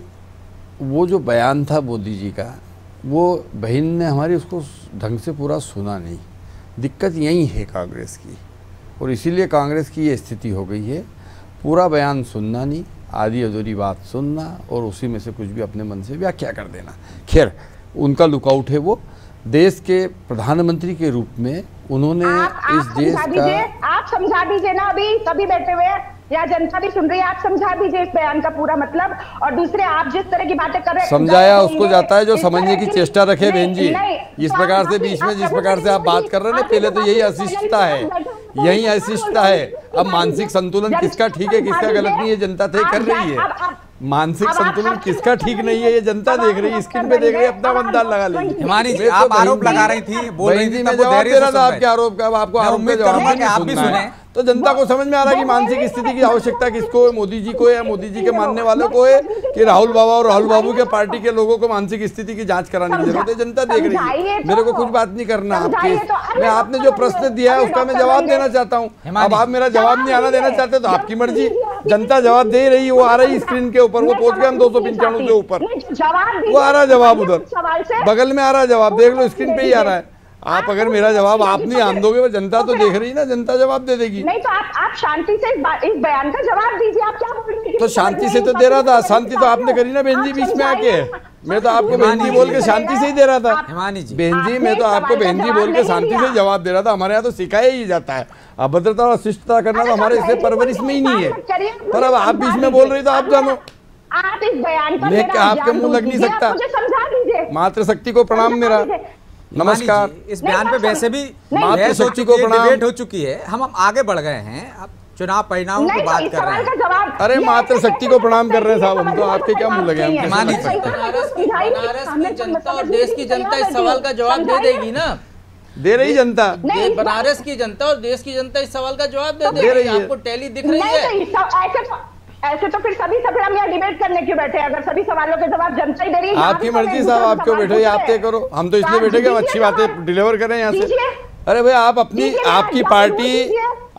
वो जो बयान था मोदी जी का, वो बहन ने हमारी उसको ढंग से पूरा सुना नहीं। दिक्कत यही है कांग्रेस की, और इसीलिए कांग्रेस की ये स्थिति हो गई है। पूरा बयान सुनना नहीं, आधी अधूरी बात सुनना और उसी में से कुछ भी अपने मन से व्याख्या कर देना। खैर उनका लुकआउट है, वो देश के प्रधानमंत्री के रूप में उन्होंने इस देश का, आप समझा दीजिए ना, अभी सभी बैठे हुए हैं, या जनता भी सुन रही है, आप समझा दीजिए इस बयान का पूरा मतलब। और दूसरे, आप जिस तरह की बातें कर रहे हैं, समझाया उसको जाता है जो समझने की चेष्टा रखे बहन जी। इस प्रकार से बीच में जिस प्रकार से आप बात कर रहे हैं ना, पहले तो यही अशिष्टता है, यही अशिष्टता है। अब मानसिक संतुलन किसका ठीक है किसका गलत नहीं है जनता तय कर रही है। मानसिक संतुलन किसका ठीक नहीं है ये जनता देख रही है, स्क्रीन पे देख रही है, अपना बंदाल लगा लेगी। हिमानी जी, आप आरोप लगा रही थी, बोल रही थी, मैं जवाब दे रहा था आपके आरोप का। अब आपको आरोप का जवाब आप भी सुने, तो जनता को समझ में आ रहा है कि मानसिक स्थिति की आवश्यकता किसको है, मोदी जी को है या मोदी जी के मानने वालों को है, कि राहुल बाबा और राहुल बाबू के पार्टी के लोगों को मानसिक स्थिति की जांच कराने की जरूरत है। जनता देख रही है, मेरे को कुछ बात नहीं करना आपके, मैं आपने जो प्रश्न दिया है उसका मैं जवाब देना चाहता हूँ। अब आप मेरा जवाब नहीं आना देना चाहते तो आपकी मर्जी, जनता जवाब दे रही है, वो आ रही स्क्रीन के ऊपर, वो पहुंच गए हम 295 के ऊपर, वो आ रहा जवाब, उधर बगल में आ रहा जवाब, देख लो स्क्रीन पे ही आ रहा है। आप अगर मेरा जवाब आप नहीं आन दोगे, वो जनता तो देख रही है ना, जनता जवाब दे देगी। नहीं तो आप शांति से इस बयान का जवाब दीजिए, आप क्या बोल रही हैं? तो शांति से तो दे रहा था, शांति तो आपने करी ना बहन जी बीच में आके। मैं तो आपको बहन जी बोल के शांति से ही दे रहा था। हिमानी जी, बहन जी मैं तो आपको बहन जी बोल के शांति से जवाब दे रहा था। हमारे यहाँ तो सिखाया ही जाता है, अभद्रता और शिष्टता करना तो हमारे इससे परवरिश में ही नहीं है। पर अब आप बीच में बोल रही तो आप जानो, आप इस बयान पर मैं आपके मुंह लग नहीं सकता। मुझे समझा दीजिए। मातृशक्ति को प्रणाम मेरा, नमस्कार। इस बयान पे वैसे भी मातृशक्ति को प्रणाम, डिबेट हो चुकी है, हम आगे बढ़ गए हैं, अब चुनाव परिणामों की बात कर रहे हैं। अरे मातृशक्ति को प्रणाम कर रहे हैं साहब, हम तो आपके क्या मुंह लगे हम। बनारस की जनता और देश की जनता इस सवाल का जवाब दे देगी ना, दे रही जनता, बनारस की जनता और देश की जनता इस सवाल का जवाब दे रही है। आपको टैली दिख रही है? ऐसे तो फिर हम यहाँ डिबेट करने क्यों बैठे? अगर सभी सवालों के जवाब जनता ही दे रही है, आपकी मर्जी साहब, आप क्यों बैठे, आप तय करो। हम तो इसलिए बैठे कि हम अच्छी बातें डिलीवर करें यहाँ से। अरे भाई आप अपनी, आपकी पार्टी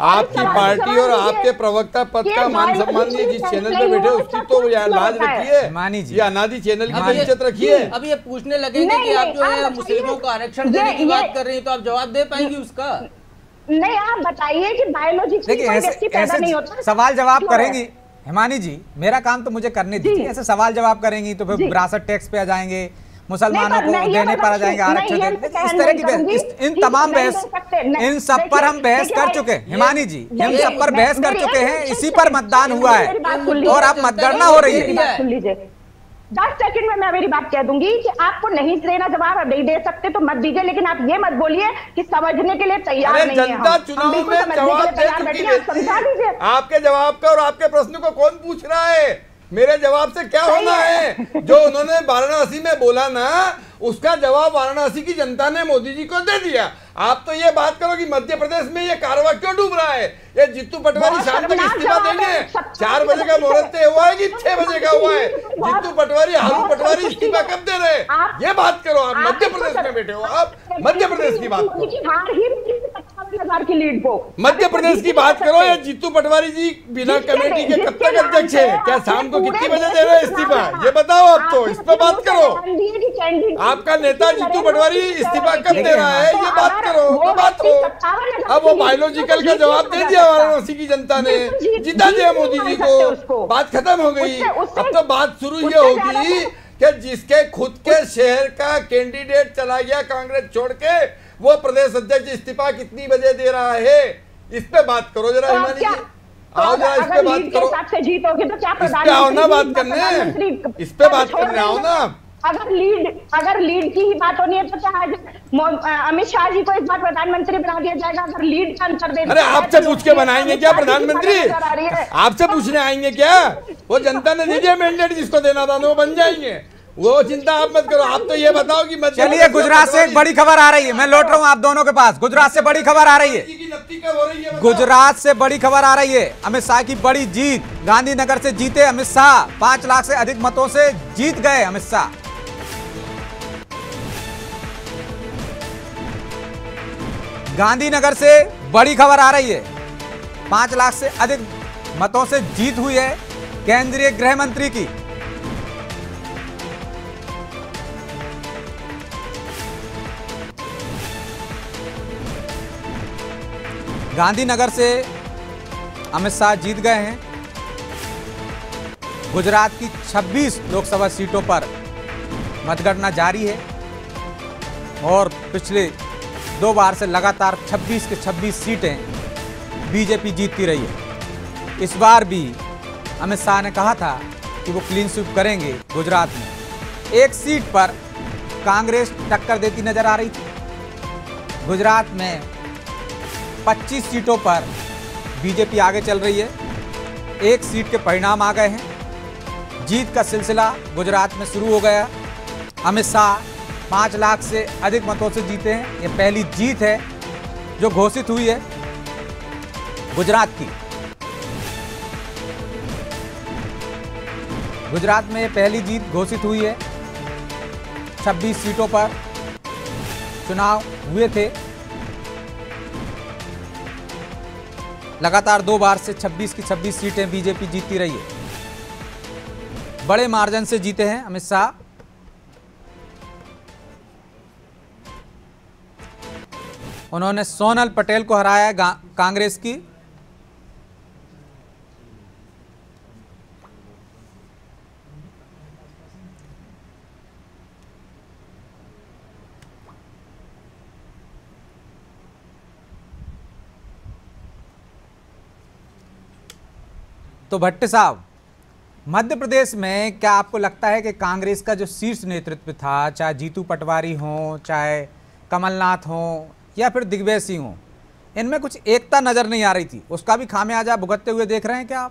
और आपके प्रवक्ता पद का मान सम्मान नहीं, जिस चैनल पे बैठे उसकी तो लाज रखिए, मानी जी, ये अनादि चैनल की इज्जत रखिए। अब ये पूछने लगेंगे कि आप जो है मुस्लिमों को आरक्षण देने की बात कर रही है, तो आप जवाब दे पाएंगी उसका? नहीं, आप बताइए कि बायोलॉजी ऐसे सवाल जवाब करेंगी हिमानी जी, मेरा काम तो मुझे करने दीजिए। ऐसे सवाल जवाब करेंगी तो फिर विरासत टैक्स पे आ जाएंगे, मुसलमानों को देने पर आ जाएंगे आरक्षण, इस तरह की इन तमाम बहस, इन सब पर हम बहस कर चुके हैं हिमानी जी, इन सब पर बहस कर चुके हैं, इसी पर मतदान हुआ है और अब मतगणना हो रही है। 10 सेकंड में मैं मेरी बात कह दूंगी कि आपको नहीं देना जवाब, नहीं दे सकते तो मत दीजिए, लेकिन आप ये मत बोलिए कि समझने के लिए तैयार नहीं है। जनता चुनाव में जवाब दे चुकी है, समझा दीजिए। आपके जवाब का और आपके प्रश्न को कौन पूछ रहा है? मेरे जवाब से क्या होना है? जो उन्होंने वाराणसी में बोला ना, उसका जवाब वाराणसी की जनता ने मोदी जी को दे दिया। आप तो ये बात करो कि मध्य प्रदेश में ये कारवा क्यों डूब रहा है? ये जित्तू पटवारी शाम तक इस्तीफा देंगे? 4 बजे का मुहूर्त तय हुआ है कि 6 बजे का हुआ है? जित्तू पटवारी, हारू पटवारी इस्तीफा कब दे रहे? ये बात करो। आप मध्य प्रदेश में बैठे हो, आप मध्य प्रदेश की बात करो, की लीड को मध्य प्रदेश की बात करो। ये जित्तू पटवारी जी बिना कमेटी के कब तक अध्यक्ष है? क्या शाम को कितनी बजे दे रहे हैं इस्तीफा? ये बताओ आप, तो इस पर बात करो। आपका नेता जित्तू पटवारी इस्तीफा कब दे रहा है? ये बात करो, तो बात हो। अब वो बायोलॉजिकल का जवाब दे दिया वाराणसी की जनता ने, जिता दिया मोदी जी को, बात खत्म हो गई। अब तो बात शुरू ये होगी कि जिसके खुद के शहर का कैंडिडेट चला गया कांग्रेस छोड़ के, वो प्रदेश अध्यक्ष इस्तीफा कितनी बजे दे रहा है, इस पे बात करो जरा हिमानी जी। आओ जरा इस पे बात करो, से जीतोगे तो क्या इस पे आओ ना बात करने, इस पे बात करने आओ ना। अगर लीड की ही बात होनी है तो क्या अमित शाह जी को इस बार प्रधानमंत्री बना दिया जाएगा? अगर लीड का अंतर दे, अरे आपसे पूछ के बनाएंगे क्या प्रधानमंत्री? आपसे पूछने आएंगे क्या? वो जनता ने दे दिया मैंडेट, जिसको देना था वो बन जाएंगे, वो चिंता आप मत करो। आप तो ये बताओ कि चलिए, गुजरात से एक बड़ी खबर आ रही है, मैं लौट रहा हूं आप दोनों के पास। गुजरात से बड़ी खबर आ रही है, गुजरात से बड़ी खबर आ रही है। अमित शाह की बड़ी जीत, गांधीनगर से जीते अमित शाह, 5 लाख से अधिक मतों से जीत गए अमित शाह। गांधीनगर से बड़ी खबर आ रही है, 5 लाख से अधिक मतों से जीत हुई है केंद्रीय गृह मंत्री की। गांधीनगर से अमित शाह जीत गए हैं। गुजरात की 26 लोकसभा सीटों पर मतगणना जारी है और पिछले 2 बार से लगातार 26 के 26 सीटें बीजेपी जीतती रही है। इस बार भी अमित शाह ने कहा था कि वो क्लीन स्वीप करेंगे गुजरात में। एक सीट पर कांग्रेस टक्कर देती नजर आ रही थी। गुजरात में 25 सीटों पर बीजेपी आगे चल रही है। एक सीट के परिणाम आ गए हैं। जीत का सिलसिला गुजरात में शुरू हो गया। अमित शाह 5 लाख से अधिक मतों से जीते हैं। ये पहली जीत है जो घोषित हुई है गुजरात की। गुजरात में ये पहली जीत घोषित हुई है। 26 सीटों पर चुनाव हुए थे। लगातार 2 बार से 26 की 26 सीटें बीजेपी जीतती रही है। बड़े मार्जिन से जीते हैं अमित शाह। उन्होंने सोनल पटेल को हराया कांग्रेस की। तो भट्ट साहब, मध्य प्रदेश में क्या आपको लगता है कि कांग्रेस का जो शीर्ष नेतृत्व था, चाहे जीतू पटवारी हो, चाहे कमलनाथ हो या फिर दिग्विजय सिंह हो, इनमें कुछ एकता नजर नहीं आ रही थी, उसका भी खामियाजा भुगतते हुए देख रहे हैं क्या आप?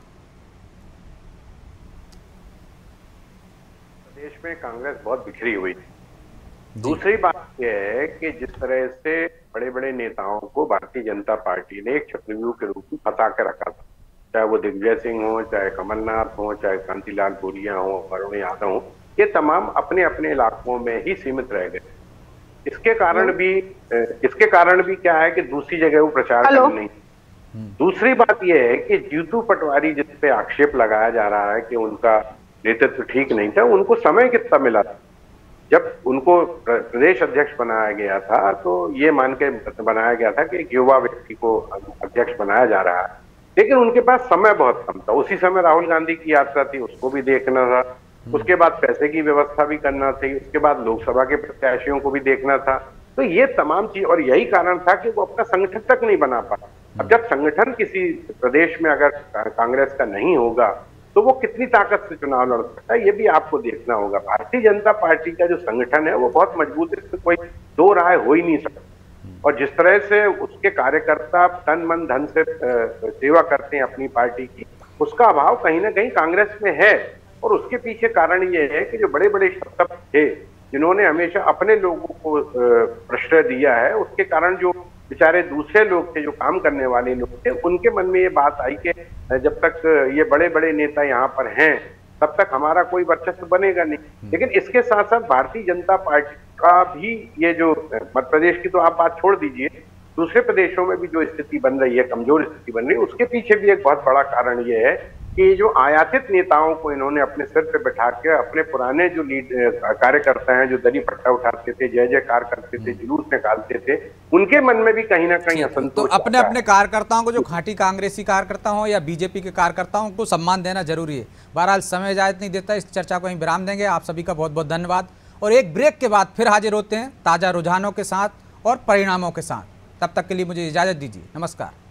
प्रदेश में कांग्रेस बहुत बिखरी हुई थी। दूसरी बात यह है कि जिस तरह से बड़े बड़े नेताओं को भारतीय जनता पार्टी ने एक चक्रव्यूह के रूप में फंसा के रखा था, चाहे वो दिग्विजय सिंह हो, चाहे कमलनाथ हो, चाहे कांतिलाल भूरिया हो, वरुण यादव हो, ये तमाम अपने अपने इलाकों में ही सीमित रह गए। इसके कारण भी क्या है कि दूसरी जगह वो प्रचार कर नहीं। दूसरी बात यह है कि जीतू पटवारी जिस पे आक्षेप लगाया जा रहा है कि उनका नेतृत्व ठीक नहीं था, उनको समय कितना मिला था? जब उनको प्रदेश अध्यक्ष बनाया गया था तो ये मान के बनाया गया था कि एक युवा व्यक्ति को अध्यक्ष बनाया जा रहा है, लेकिन उनके पास समय बहुत कम था। उसी समय राहुल गांधी की यात्रा थी, उसको भी देखना था, उसके बाद पैसे की व्यवस्था भी करना थी, उसके बाद लोकसभा के प्रत्याशियों को भी देखना था। तो ये तमाम चीज, और यही कारण था कि वो अपना संगठन तक नहीं बना पाया। अब जब संगठन किसी प्रदेश में अगर कांग्रेस का नहीं होगा तो वो कितनी ताकत से चुनाव लड़ सकता है, ये भी आपको देखना होगा। भारतीय जनता पार्टी का जो संगठन है वो बहुत मजबूत है, इसमें कोई दो राय हो ही नहीं सकता। और जिस तरह से उसके कार्यकर्ता तन मन धन से सेवा करते हैं अपनी पार्टी की, उसका अभाव कहीं ना कहीं कांग्रेस में है। और उसके पीछे कारण ये है कि जो बड़े बड़े शब्द थे जिन्होंने हमेशा अपने लोगों को प्रश्रय दिया है, उसके कारण जो बेचारे दूसरे लोग थे, जो काम करने वाले लोग थे, उनके मन में ये बात आई कि जब तक ये बड़े बड़े नेता यहाँ पर हैं तब तक हमारा कोई वर्चस्व बनेगा नहीं। लेकिन इसके साथ साथ भारतीय जनता पार्टी का भी ये जो मध्य प्रदेश की तो आप बात छोड़ दीजिए, दूसरे प्रदेशों में भी जो स्थिति बन रही है, कमजोर स्थिति बन रही है, उसके पीछे भी एक बहुत बड़ा कारण ये है कि जो आयातित नेताओं को इन्होंने अपने सिर पे बैठा के अपने पुराने जो कार्यकर्ता हैं, जो दरी फट्टा उठाते थे, जय जयकार करते थे, जुलूस निकालते थे, उनके मन में भी कहीं ना कहीं असंतोष। तो अपने अपने कार्यकर्ताओं को, जो खांटी कांग्रेसी कार्यकर्ता हो या बीजेपी के कार्यकर्ताओं को सम्मान देना जरूरी है। बहरहाल समय इजाजत नहीं देता, इस चर्चा को वहीं विराम देंगे। आप सभी का बहुत बहुत धन्यवाद और एक ब्रेक के बाद फिर हाजिर होते हैं ताज़ा रुझानों के साथ और परिणामों के साथ। तब तक के लिए मुझे इजाज़त दीजिए। नमस्कार।